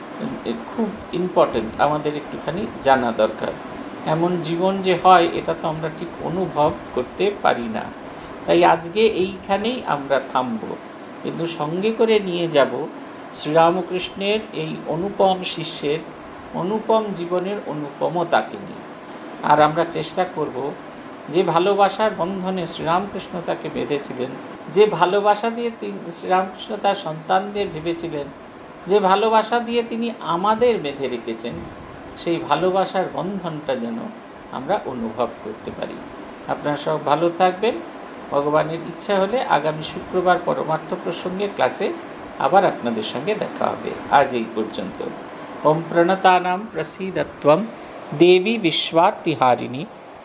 খুব ইম্পর্টেন্ট, আমাদের একটুখানি জানা দরকার। এমন জীবন যে হয় এটা তো আমরা ঠিক অনুভব করতে পারি না। তাই আজকে এইখানেই আমরা থামব, কিন্তু সঙ্গে করে নিয়ে যাব শ্রীরামকৃষ্ণের এই অনুপম শিষ্যের অনুপম জীবনের অনুপমতাকে নিয়ে। আর আমরা চেষ্টা করব যে ভালোবাসার বন্ধনে শ্রীরামকৃষ্ণ তাকে বেঁধেছিলেন, যে ভালোবাসা দিয়ে তিনি শ্রীরামকৃষ্ণ তার সন্তানদের ভেবেছিলেন, যে ভালোবাসা দিয়ে তিনি আমাদের বেঁধে রেখেছেন, সেই ভালোবাসার বন্ধনটা যেন আমরা অনুভব করতে পারি। আপনারা সব ভালো থাকবেন। ভগবানের ইচ্ছা হলে আগামী শুক্রবার পরমার্থ প্রসঙ্গের ক্লাসে আবার আপনাদের সঙ্গে দেখা হবে। আজ এই পর্যন্ত। ওম প্রণতানাম প্রসীদত্বম দেবী বিশ্বার্তিহারিণী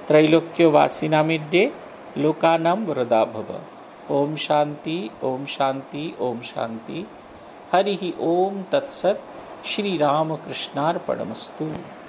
त्रैलोक्यवासिनामिड्डे लोकानां वरदा भव। ओम शांति ओम शांति ओम शांति। हरि ओम तत्सत्। श्री रामकृष्णार्पणमस्तु।